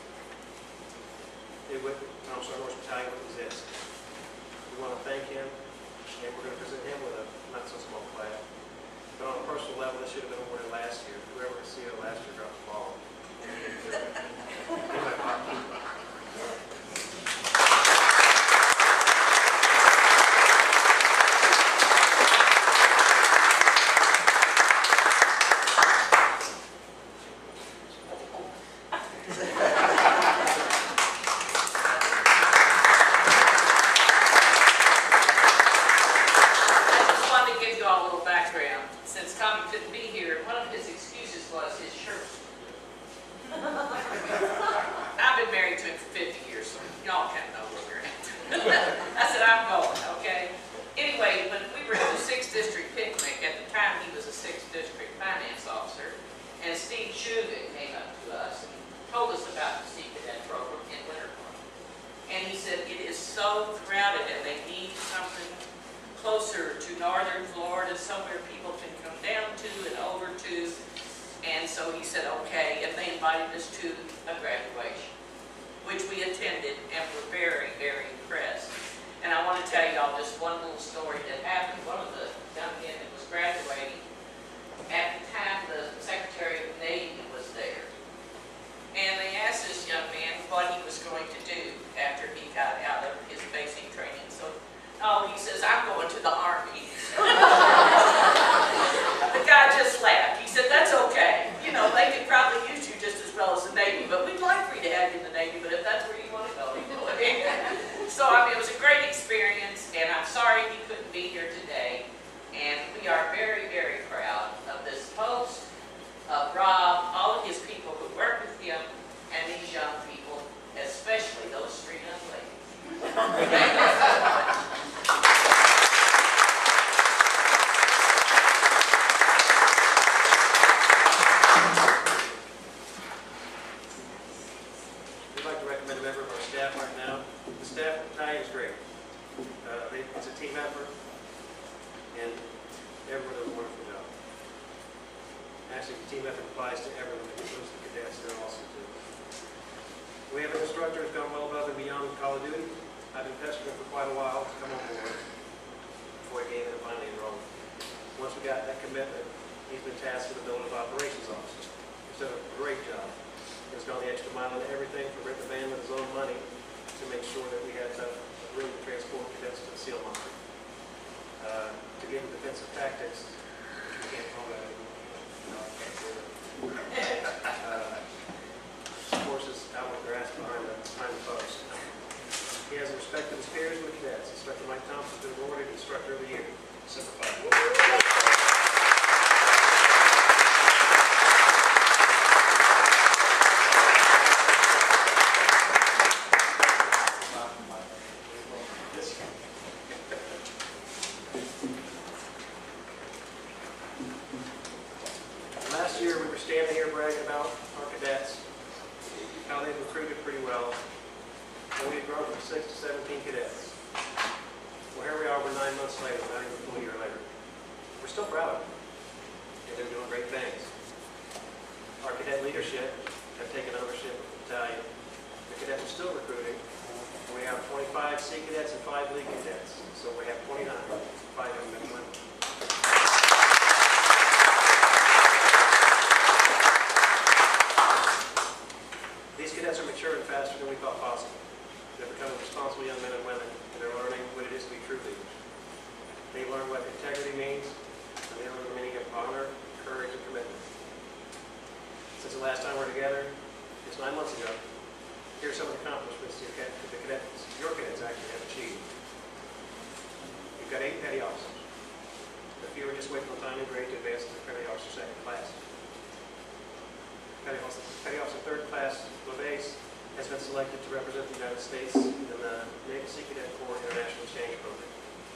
it would, Thomas R Norris Battalion would exist. We want to thank him, and we're going to present him with a not so small plaque. But on a personal level, this should have been awarded last year. Whoever received it last year dropped the ball. excuses was his shirt. I've been married to him for fifty years, so y'all kind of know where we're at. I said, I'm going, okay? Anyway, when we were at the sixth District picnic, at the time he was a sixth District finance officer, and Steve Shugan came up to us and told us about the Sea Cadet program in Winter Park. And he said, it is so crowded and they need something closer to northern Florida, somewhere people can come down to and over to. And so he said, okay, and they invited us to a graduation, which we attended and were very, very impressed. And I want to tell y'all just one little story that happened. One of the young men that was graduating, at the time the Secretary of the Navy was there. And they asked this young man what he was going to do after he got out of his basic training. So, oh, he says, I'm going to the Army. The guy just laughed. He said, that's okay. You know, they could probably use you just as well as the Navy, but we'd like for you to have you in the Navy, but if that's where you want to go, you know. So, I mean, it was a great experience, and I'm sorry he couldn't be here today. And we are very, very proud of this post, of Rob, all of his people who work with him, and these young people, especially those three young ladies. Thank you so much. We'd like to recommend a member of our staff right now. The staff at the battalion is great. Uh, they, it's a team effort, and everyone does a wonderful job. Actually, the team effort applies to everyone, includes the cadets. They're awesome too. We have an instructor who's gone well above and beyond Call of Duty. I've been pestering him for quite a while to come on board before he gave it and finally enrolled. Once we got that commitment, he's been tasked with the building of operations officer. He's done a great job. He's gone the extra mile into everything from renting a van with his own money to make sure that we had enough room to transport cadets to the SEAL mine. Uh, to give them defensive tactics, which we can't call that anymore. No, I can't say that. Uh, horses out with grass behind the, behind the post. He has the respect of his peers and the cadets. Instructor Mike Thompson has been awarded Instructor of the Year. Simplified. Last year we were standing here bragging about our cadets, how they've recruited pretty well, and we had grown from six to seventeen cadets. Well, here we are, we're nine months later, not even a full year later. We're still proud of them, and they're doing great things. Our cadet leadership have taken ownership of the battalion. The cadets are still recruiting. We have twenty-five Sea Cadets and five League Cadets, so we have twenty-nine, five young men and women. These cadets are maturing faster than we thought possible. They're becoming responsible young men and women, and they're learning what it is to be true leaders. They learn what integrity means, and they learn the meaning of honor, courage, and commitment. Since the last time we're together, it's nine months ago, here's some of the accomplishments the cadets, your cadets actually have achieved. You've got eight petty officers. A few are just waiting on time and grade to advance to the petty officer second class. Petty officer, petty officer third class, LeVace, has been selected to represent the United States in the Naval Sea Cadet Corps International Exchange Program.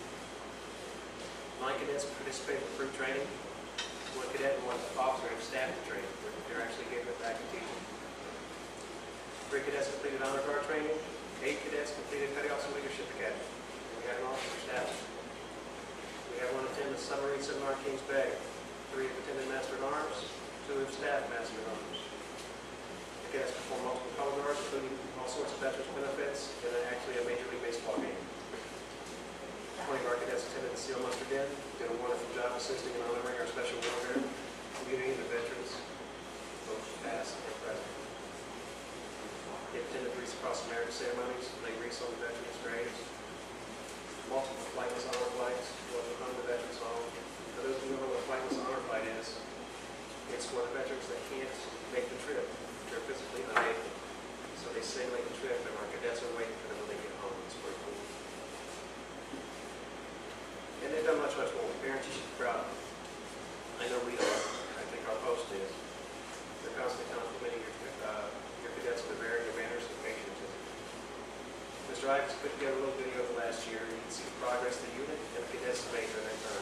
Nine cadets participate in recruit training. One cadet and one officer have staff training. They're actually giving it back to teaching. Three cadets completed honor guard training. Eight cadets completed petty officer leadership academy. And we have an officer staff. We have one attend the submarine seminar at Kings Bay. Three have attended Master at Arms. Two have staff Master at Arms. The cadets perform multiple color guards, including all sorts of veterans benefits, and then actually a Major League Baseball game. Twenty of our cadets attended the SEAL Muster Den, did a wonderful job assisting in honoring our special warfare community and the veterans, both past and present. They attended Wreaths Across America ceremonies, laid wreaths on the veterans' graves, multiple flightless honor flights, one on the veterans' home. For those who know what a flightless honor flight is, it's for the veterans that can't make the trip. They're physically unable. So they simulate the trip, and our cadets are waiting for them when they get home. It's pretty cool. And they've done much, much more. Parents, you should be proud of them. I know we are. I think our post put together a little video of last year. You can see the progress the unit and the cadets have made during that term.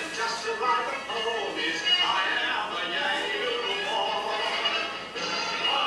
Just to ride the ponies, I am a Yankee Doodle boy.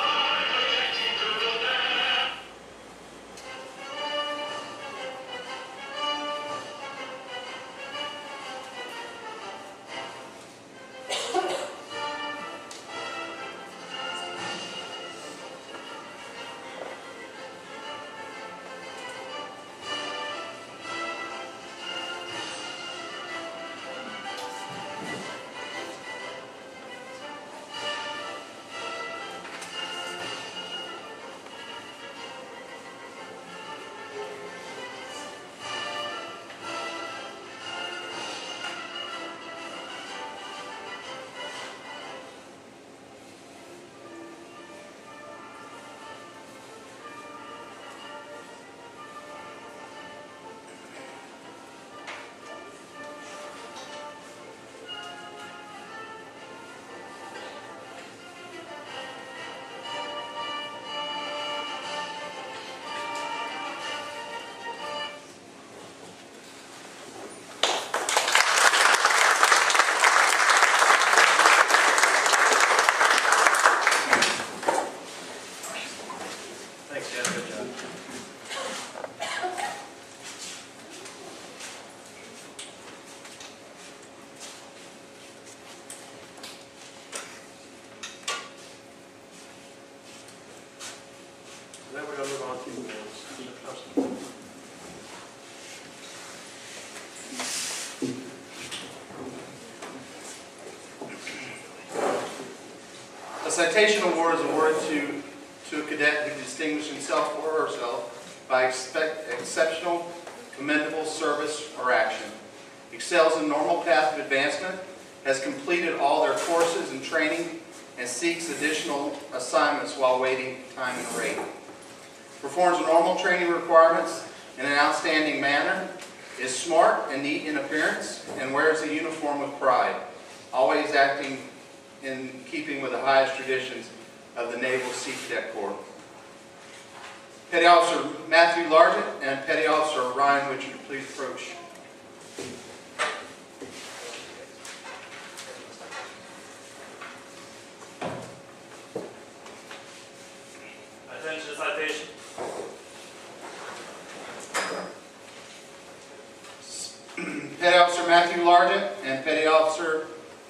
citation award is awarded to, to a cadet who distinguished himself or herself by expect, exceptional, commendable service or action, excels in normal path of advancement, has completed all their courses and training, and seeks additional assignments while waiting time and rate. Performs normal training requirements in an outstanding manner, is smart and neat in appearance, and wears a uniform with pride, always acting in keeping with the highest traditions of the Naval Sea Cadet Corps. Petty Officer Matthew Largent and Petty Officer Ryan Richard, please approach. Attention to citation. Petty Officer Matthew Largent and Petty Officer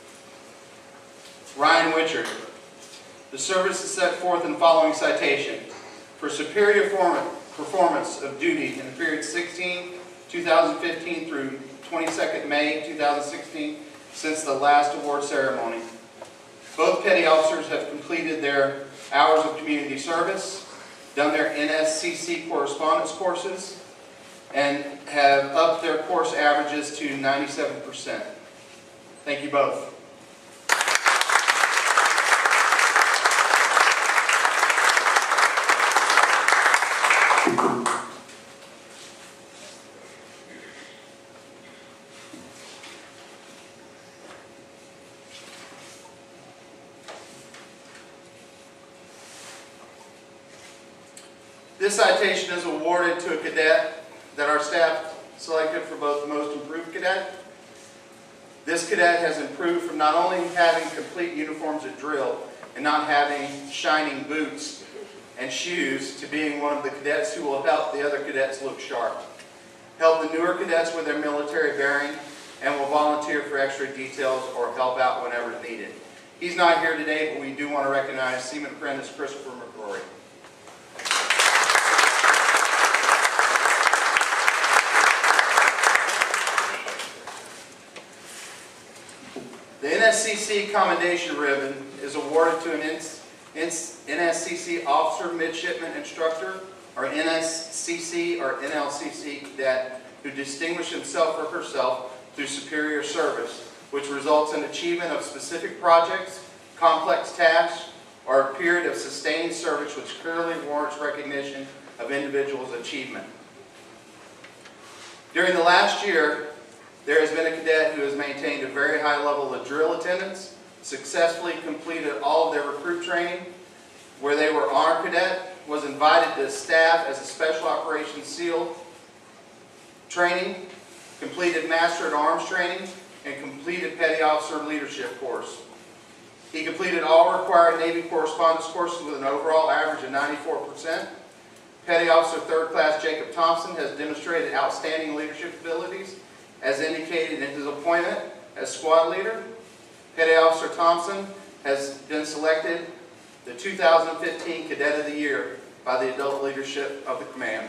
Ryan Richard. The service is set forth in the following citation. For superior performance of duty in the period sixteen, two thousand fifteen through twenty-second May two thousand sixteen, since the last award ceremony. Both petty officers have completed their hours of community service, done their N S C C correspondence courses, and have upped their course averages to ninety-seven percent. Thank you both. This citation is awarded to a cadet that our staff selected for both the Most Improved Cadet. This cadet has improved from not only having complete uniforms at drill and not having shining boots and shoes to being one of the cadets who will help the other cadets look sharp. Help the newer cadets with their military bearing and will volunteer for extra details or help out whenever needed. He's not here today, but we do want to recognize Seaman Apprentice Christopher McCrory. The N S C C Commendation Ribbon is awarded to an N S C C Officer Midshipman Instructor or N S C C or N L C C cadet who distinguished himself or herself through superior service, which results in achievement of specific projects, complex tasks, or a period of sustained service which clearly warrants recognition of individuals' achievement. During the last year, there has been a cadet who has maintained a very high level of drill attendance, successfully completed all of their recruit training, where they were honor cadet, was invited to staff as a Special Operations SEAL training, completed Master at Arms training, and completed Petty Officer Leadership course. He completed all required Navy correspondence courses with an overall average of ninety-four percent. Petty Officer Third Class Jacob Thompson has demonstrated outstanding leadership abilities as indicated in his appointment as squad leader. Petty Officer Thompson has been selected the two thousand fifteen Cadet of the Year by the adult leadership of the command.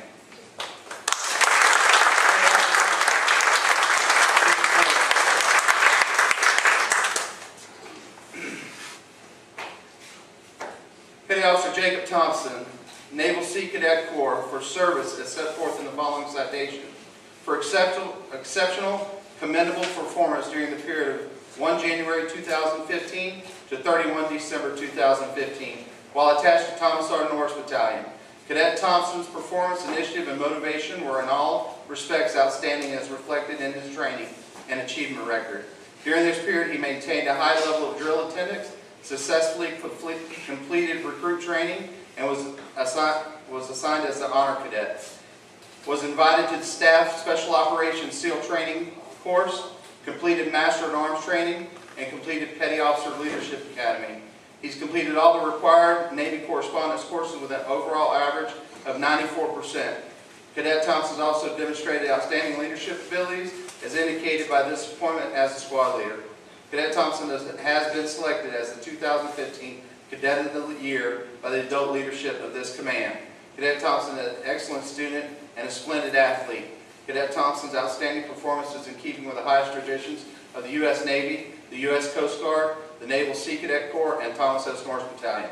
Petty Officer Jacob Thompson, Naval Sea Cadet Corps, for service as set forth in the following citation. For exceptional, exceptional, commendable performance during the period of first January two thousand fifteen to thirty-first December two thousand fifteen, while attached to Thomas R Norris Battalion. Cadet Thompson's performance, initiative, and motivation were in all respects outstanding as reflected in his training and achievement record. During this period, he maintained a high level of drill attendance, successfully completed recruit training, and was assigned, was assigned as the honor cadet. Was invited to the Staff Special Operations SEAL Training course, completed Master at Arms training, and completed Petty Officer Leadership Academy. He's completed all the required Navy correspondence courses with an overall average of ninety-four percent. Cadet Thompson also demonstrated outstanding leadership abilities as indicated by this appointment as a squad leader. Cadet Thompson has been selected as the two thousand fifteen Cadet of the Year by the adult leadership of this command. Cadet Thompson is an excellent student and a splendid athlete. Cadet Thompson's outstanding performance is in keeping with the highest traditions of the U S Navy, the U S Coast Guard, the Naval Sea Cadet Corps, and Thomas S Norris Battalion.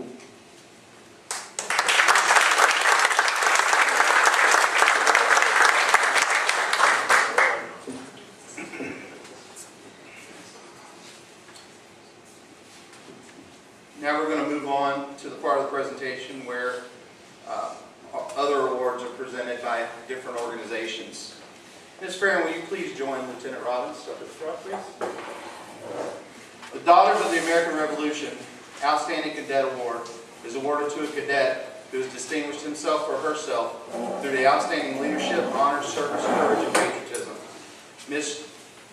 Now we're going to move on to the part of the presentation where uh, other awards are presented by different organizations. Miz Farron, will you please join Lieutenant Robbins up at the front, please? The Daughters of the American Revolution Outstanding Cadet Award is awarded to a cadet who has distinguished himself or herself through the outstanding leadership, honor, service, courage, and patriotism. Miz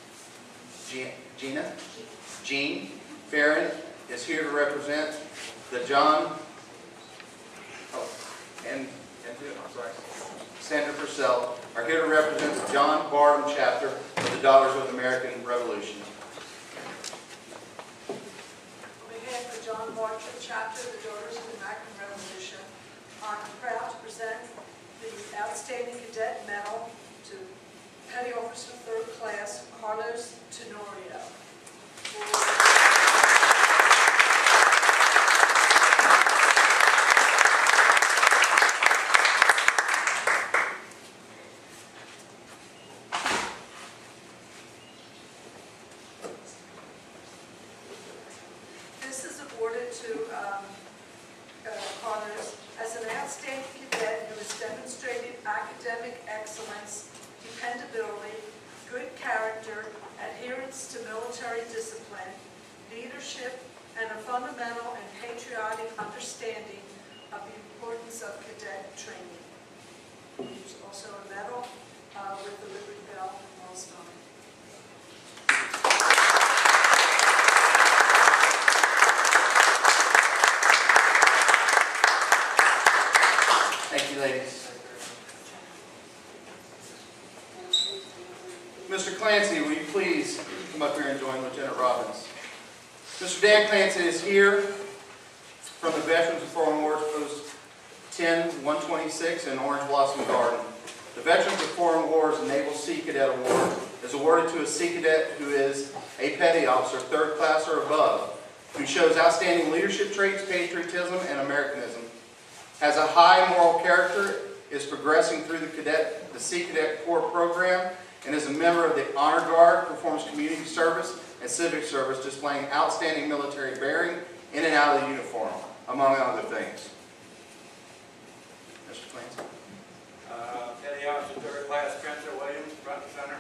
Gina Jean Farron is here to represent the John, oh, and, and I'm sorry, Sandra Purcell are here to represent the John Barham chapter of the Daughters of the American Revolution. On behalf of the John Barham chapter of the Daughters of the American Revolution, I'm proud to present the Outstanding Cadet Medal to Petty Officer Third Class Carlos Tenorio. This is awarded to um, uh, Carlos as an outstanding cadet who has demonstrated academic excellence, dependability, good character, adherence to military discipline, leadership, and a fundamental and patriotic understanding of the importance of cadet training. There's also a medal uh, with the Liberty Bell milestone. Thank you, ladies. Mister Clancy, will you please come up here and join Lieutenant Robbins? Mister Dan Clancy is here from the Veterans of Foreign Wars Post ten one twenty-six in Orange Blossom Garden. The Veterans of Foreign Wars Naval Sea Cadet Award is awarded to a Sea Cadet who is a petty officer, third class or above, who shows outstanding leadership traits, patriotism, and Americanism, has a high moral character, is progressing through the cadet, the Sea Cadet Corps program, and is a member of the Honor Guard, performs community service and civic service, displaying outstanding military bearing in and out of the uniform, among other things. Mister Clancy. Uh, Petty Officer Third Class Spencer Williams, front and center.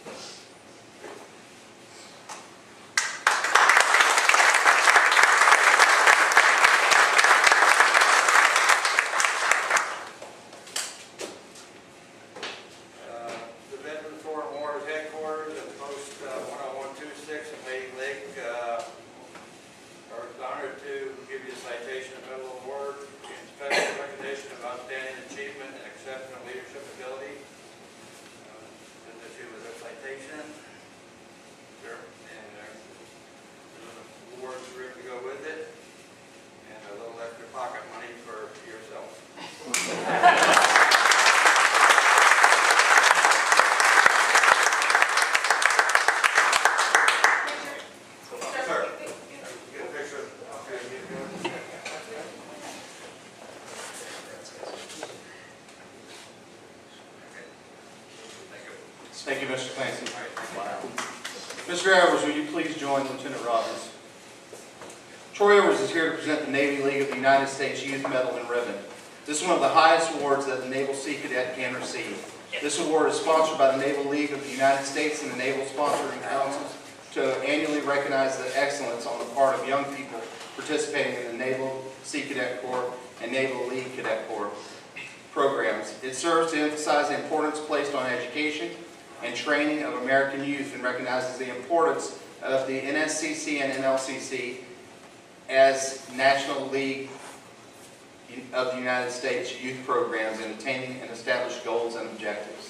Thank you, Mister Clancy. Wow. Mister Evers, will you please join Lieutenant Robbins? Troy Evers is here to present the Navy League of the United States Youth Medal and Ribbon. This is one of the highest awards that the Naval Sea Cadet can receive. This award is sponsored by the Naval League of the United States and the Naval Sponsoring Councils to annually recognize the excellence on the part of young people participating in the Naval Sea Cadet Corps and Naval League Cadet Corps programs. It serves to emphasize the importance placed on education and training of American youth and recognizes the importance of the N S C C and N L C C as National League of the United States youth programs in attaining and established goals and objectives.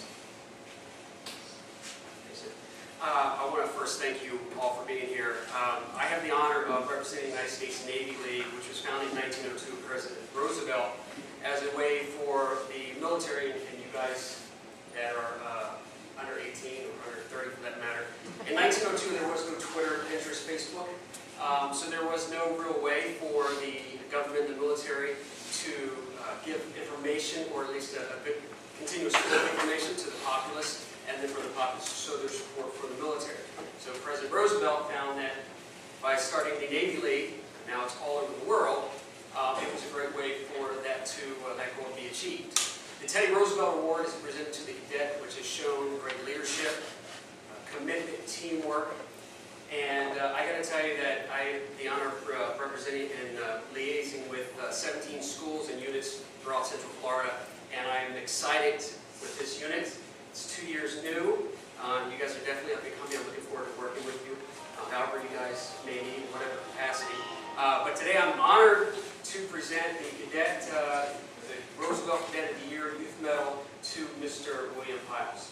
Uh, I want to first thank you all for being here. Um, I have the honor of representing the United States Navy League, which was founded in nineteen oh two by President Roosevelt as a way for the military and you guys that are uh, under eighteen or under thirty for that matter. In nineteen oh two, there was no Twitter, Pinterest, Facebook, um, so there was no real way for the government and the military to uh, give information, or at least a, a good continuous flow of information to the populace, and then for the populace to show their support for the military. So President Roosevelt found that by starting the Navy League, now it's all over the world, uh, it was a great way for that to uh, that goal to be achieved. The Teddy Roosevelt Award is presented to the cadet, which has shown great leadership, uh, commitment, teamwork, and uh, I got to tell you that I have the honor of uh, representing and uh, liaising with uh, seventeen schools and units throughout Central Florida, and I am excited with this unit. It's two years new. Um, you guys are definitely up and coming. I'm looking forward to working with you, uh, however you guys may need, in whatever capacity. Uh, but today I'm honored to present the cadet, uh, the Roosevelt Cadet of the Year Youth Medal to Mister William Piles.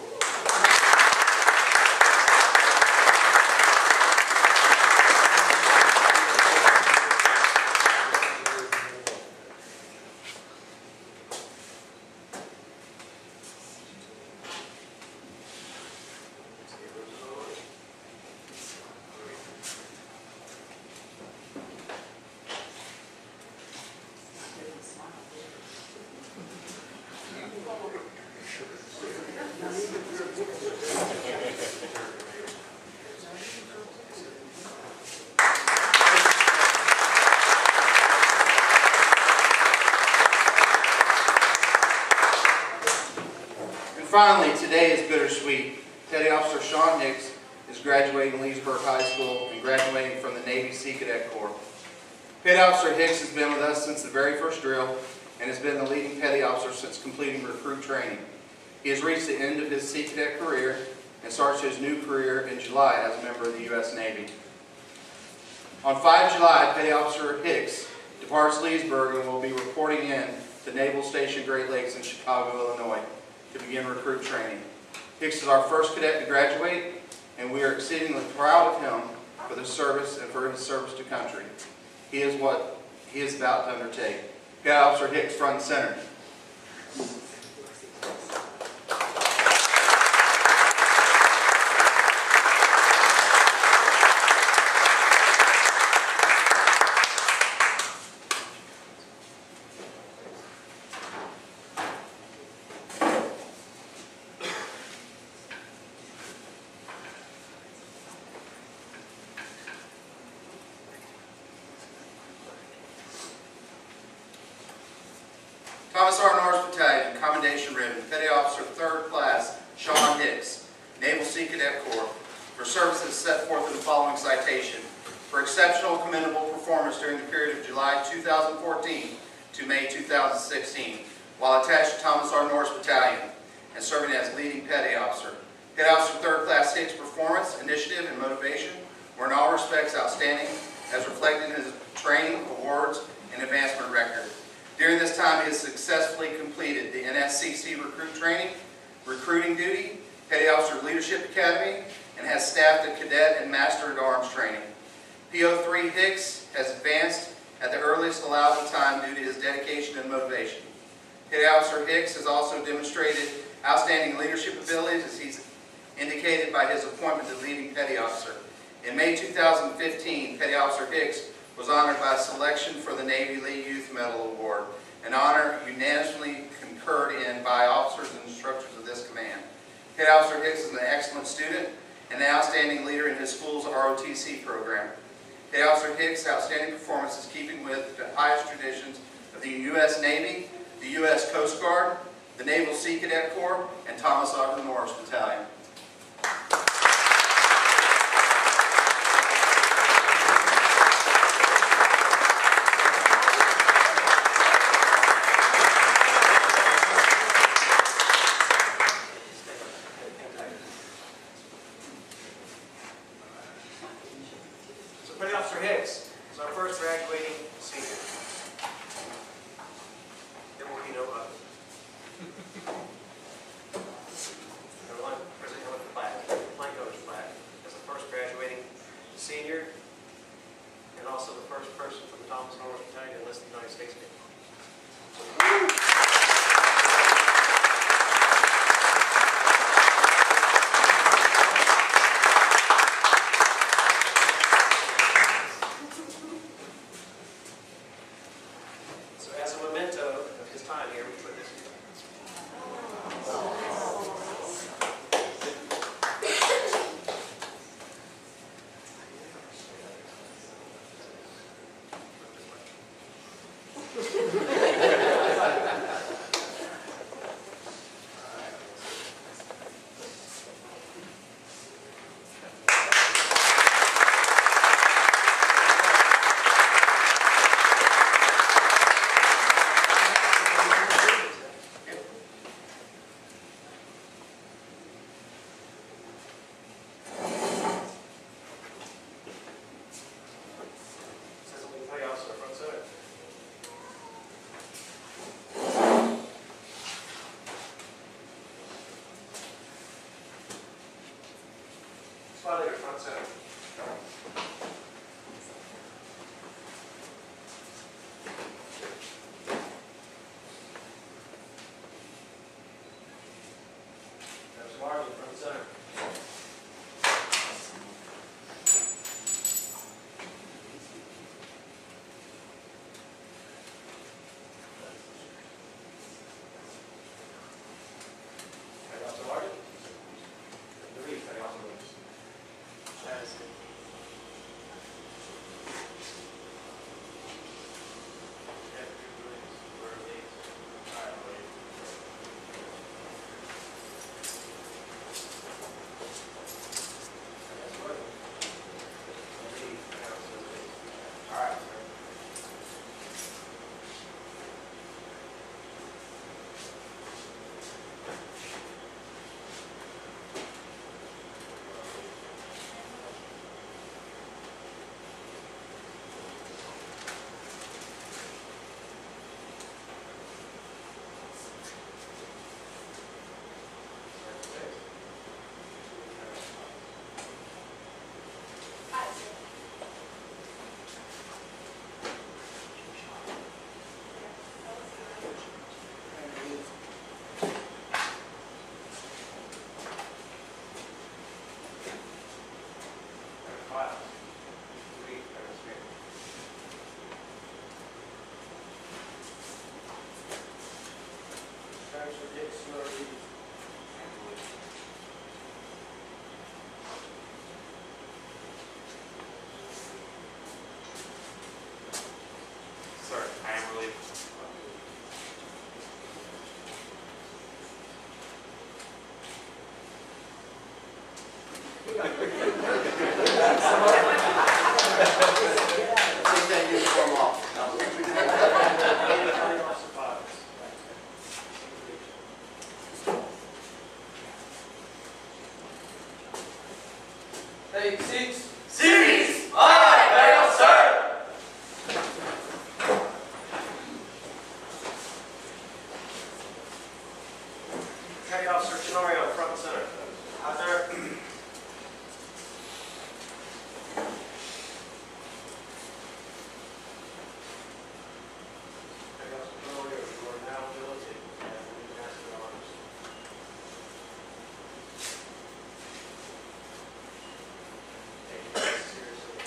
Finally, today is bittersweet. Petty Officer Sean Hicks is graduating Leesburg High School and graduating from the Navy Sea Cadet Corps. Petty Officer Hicks has been with us since the very first drill and has been the leading Petty Officer since completing recruit training. He has reached the end of his Sea Cadet career and starts his new career in July as a member of the U S Navy. On the fifth of July, Petty Officer Hicks departs Leesburg and will be reporting in to Naval Station Great Lakes in Chicago, Illinois, to begin recruit training. Hicks is our first cadet to graduate, and we are exceedingly proud of him for his service and for his service to country. He is what he is about to undertake. Petty Officer Hicks, front and center. Thomas R Norris Battalion, Commendation Ribbon, Petty Officer third Class, Sean Hicks, Naval Sea Cadet Corps, for services set forth in the following citation. For exceptional commendable performance during the period of July two thousand fourteen to May two thousand sixteen, while attached to Thomas R Norris Battalion and serving as leading Petty Officer. Petty Officer third Class Hicks' performance, initiative, and motivation were in all respects outstanding, as reflected in his training, awards, and advancement record. During this time, he has successfully completed the U S N S C C recruit training, recruiting duty, Petty Officer Leadership Academy, and has staffed a cadet and Master at Arms training. P O three Hicks has advanced at the earliest allowable time due to his dedication and motivation. Petty Officer Hicks has also demonstrated outstanding leadership abilities, as he's indicated by his appointment to leading Petty Officer. In May two thousand fifteen, Petty Officer Hicks was honored by selection for the Navy League Youth Medal Award, an honor unanimously concurred in by officers and instructors of this command. Petty Officer Hicks is an excellent student and an outstanding leader in his school's R O T C program. Petty Officer Hicks' outstanding performance is keeping with the highest traditions of the U S Navy, the U S Coast Guard, the Naval Sea Cadet Corps, and Thomas R Norris Battalion. Petty Officer Hicks is our first graduating senior. There will be no other. Everyone, present him with the flag, Blanco's flag, as the first graduating senior, and also the first person from the Thomas R Norris Battalion to enlist in the United States Navy. Fly leader, front center. There's Marley, front center. Sir, I am relieved. Take that uniform off. Take seats. Seats! Aye, very sir! Petty Officer Tenorio, front and center. Out there. Petty Officer Tenorio, you are now billeted as the Master of Arms. Take it very seriously.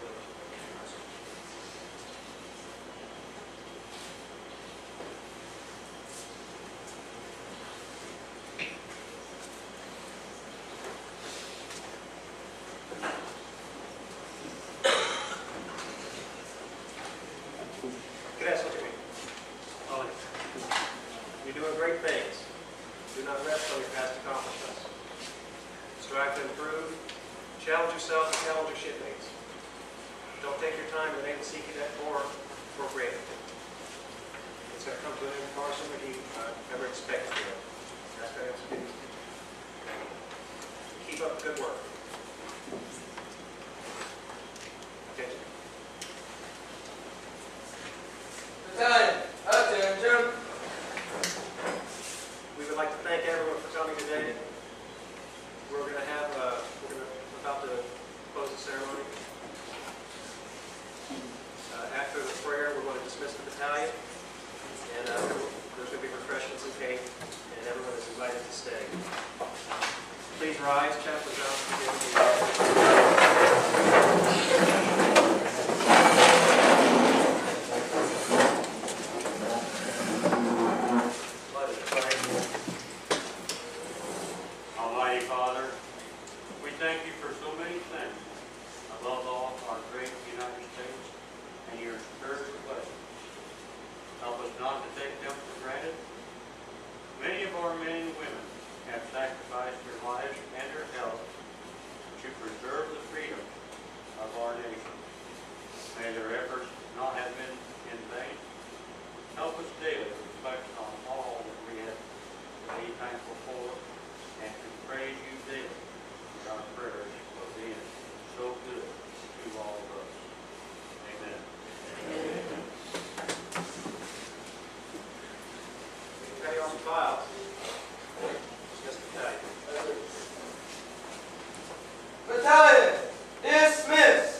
Cadets, look at me. Ollie, you're doing great things. Do not rest on your past accomplishments. Strive to improve, challenge yourself, and challenge your shipmates. Don't take your time in the Naval Sea Cadet Corps for granted. It's going to come to an end far sooner than you uh, ever expected to. That's going to have to be. Keep up the good work. Attention. Battalion, attention. We would like to thank everyone for coming today. We're going to have, uh, we're going to, about to close the ceremony. Uh, after the prayer, we're going to dismiss the battalion. And uh, there's going to be refreshments and cake, and everyone is invited to stay. Please rise, Chaplain Johnson. Give Almighty Father, we thank you for so many things. Above all, our great United States and your spiritual blessings. Help us not to take them for granted. Many of our men and women have sacrificed their lives and their health to preserve the freedom of our nation. May their efforts not have been in vain. Help us daily reflect on all that we have to be thankful for and to praise you daily in our prayers for being so good to all of us. Amen. Amen. Petty Officer Files. Dismiss the battalion. Battalion, dismiss.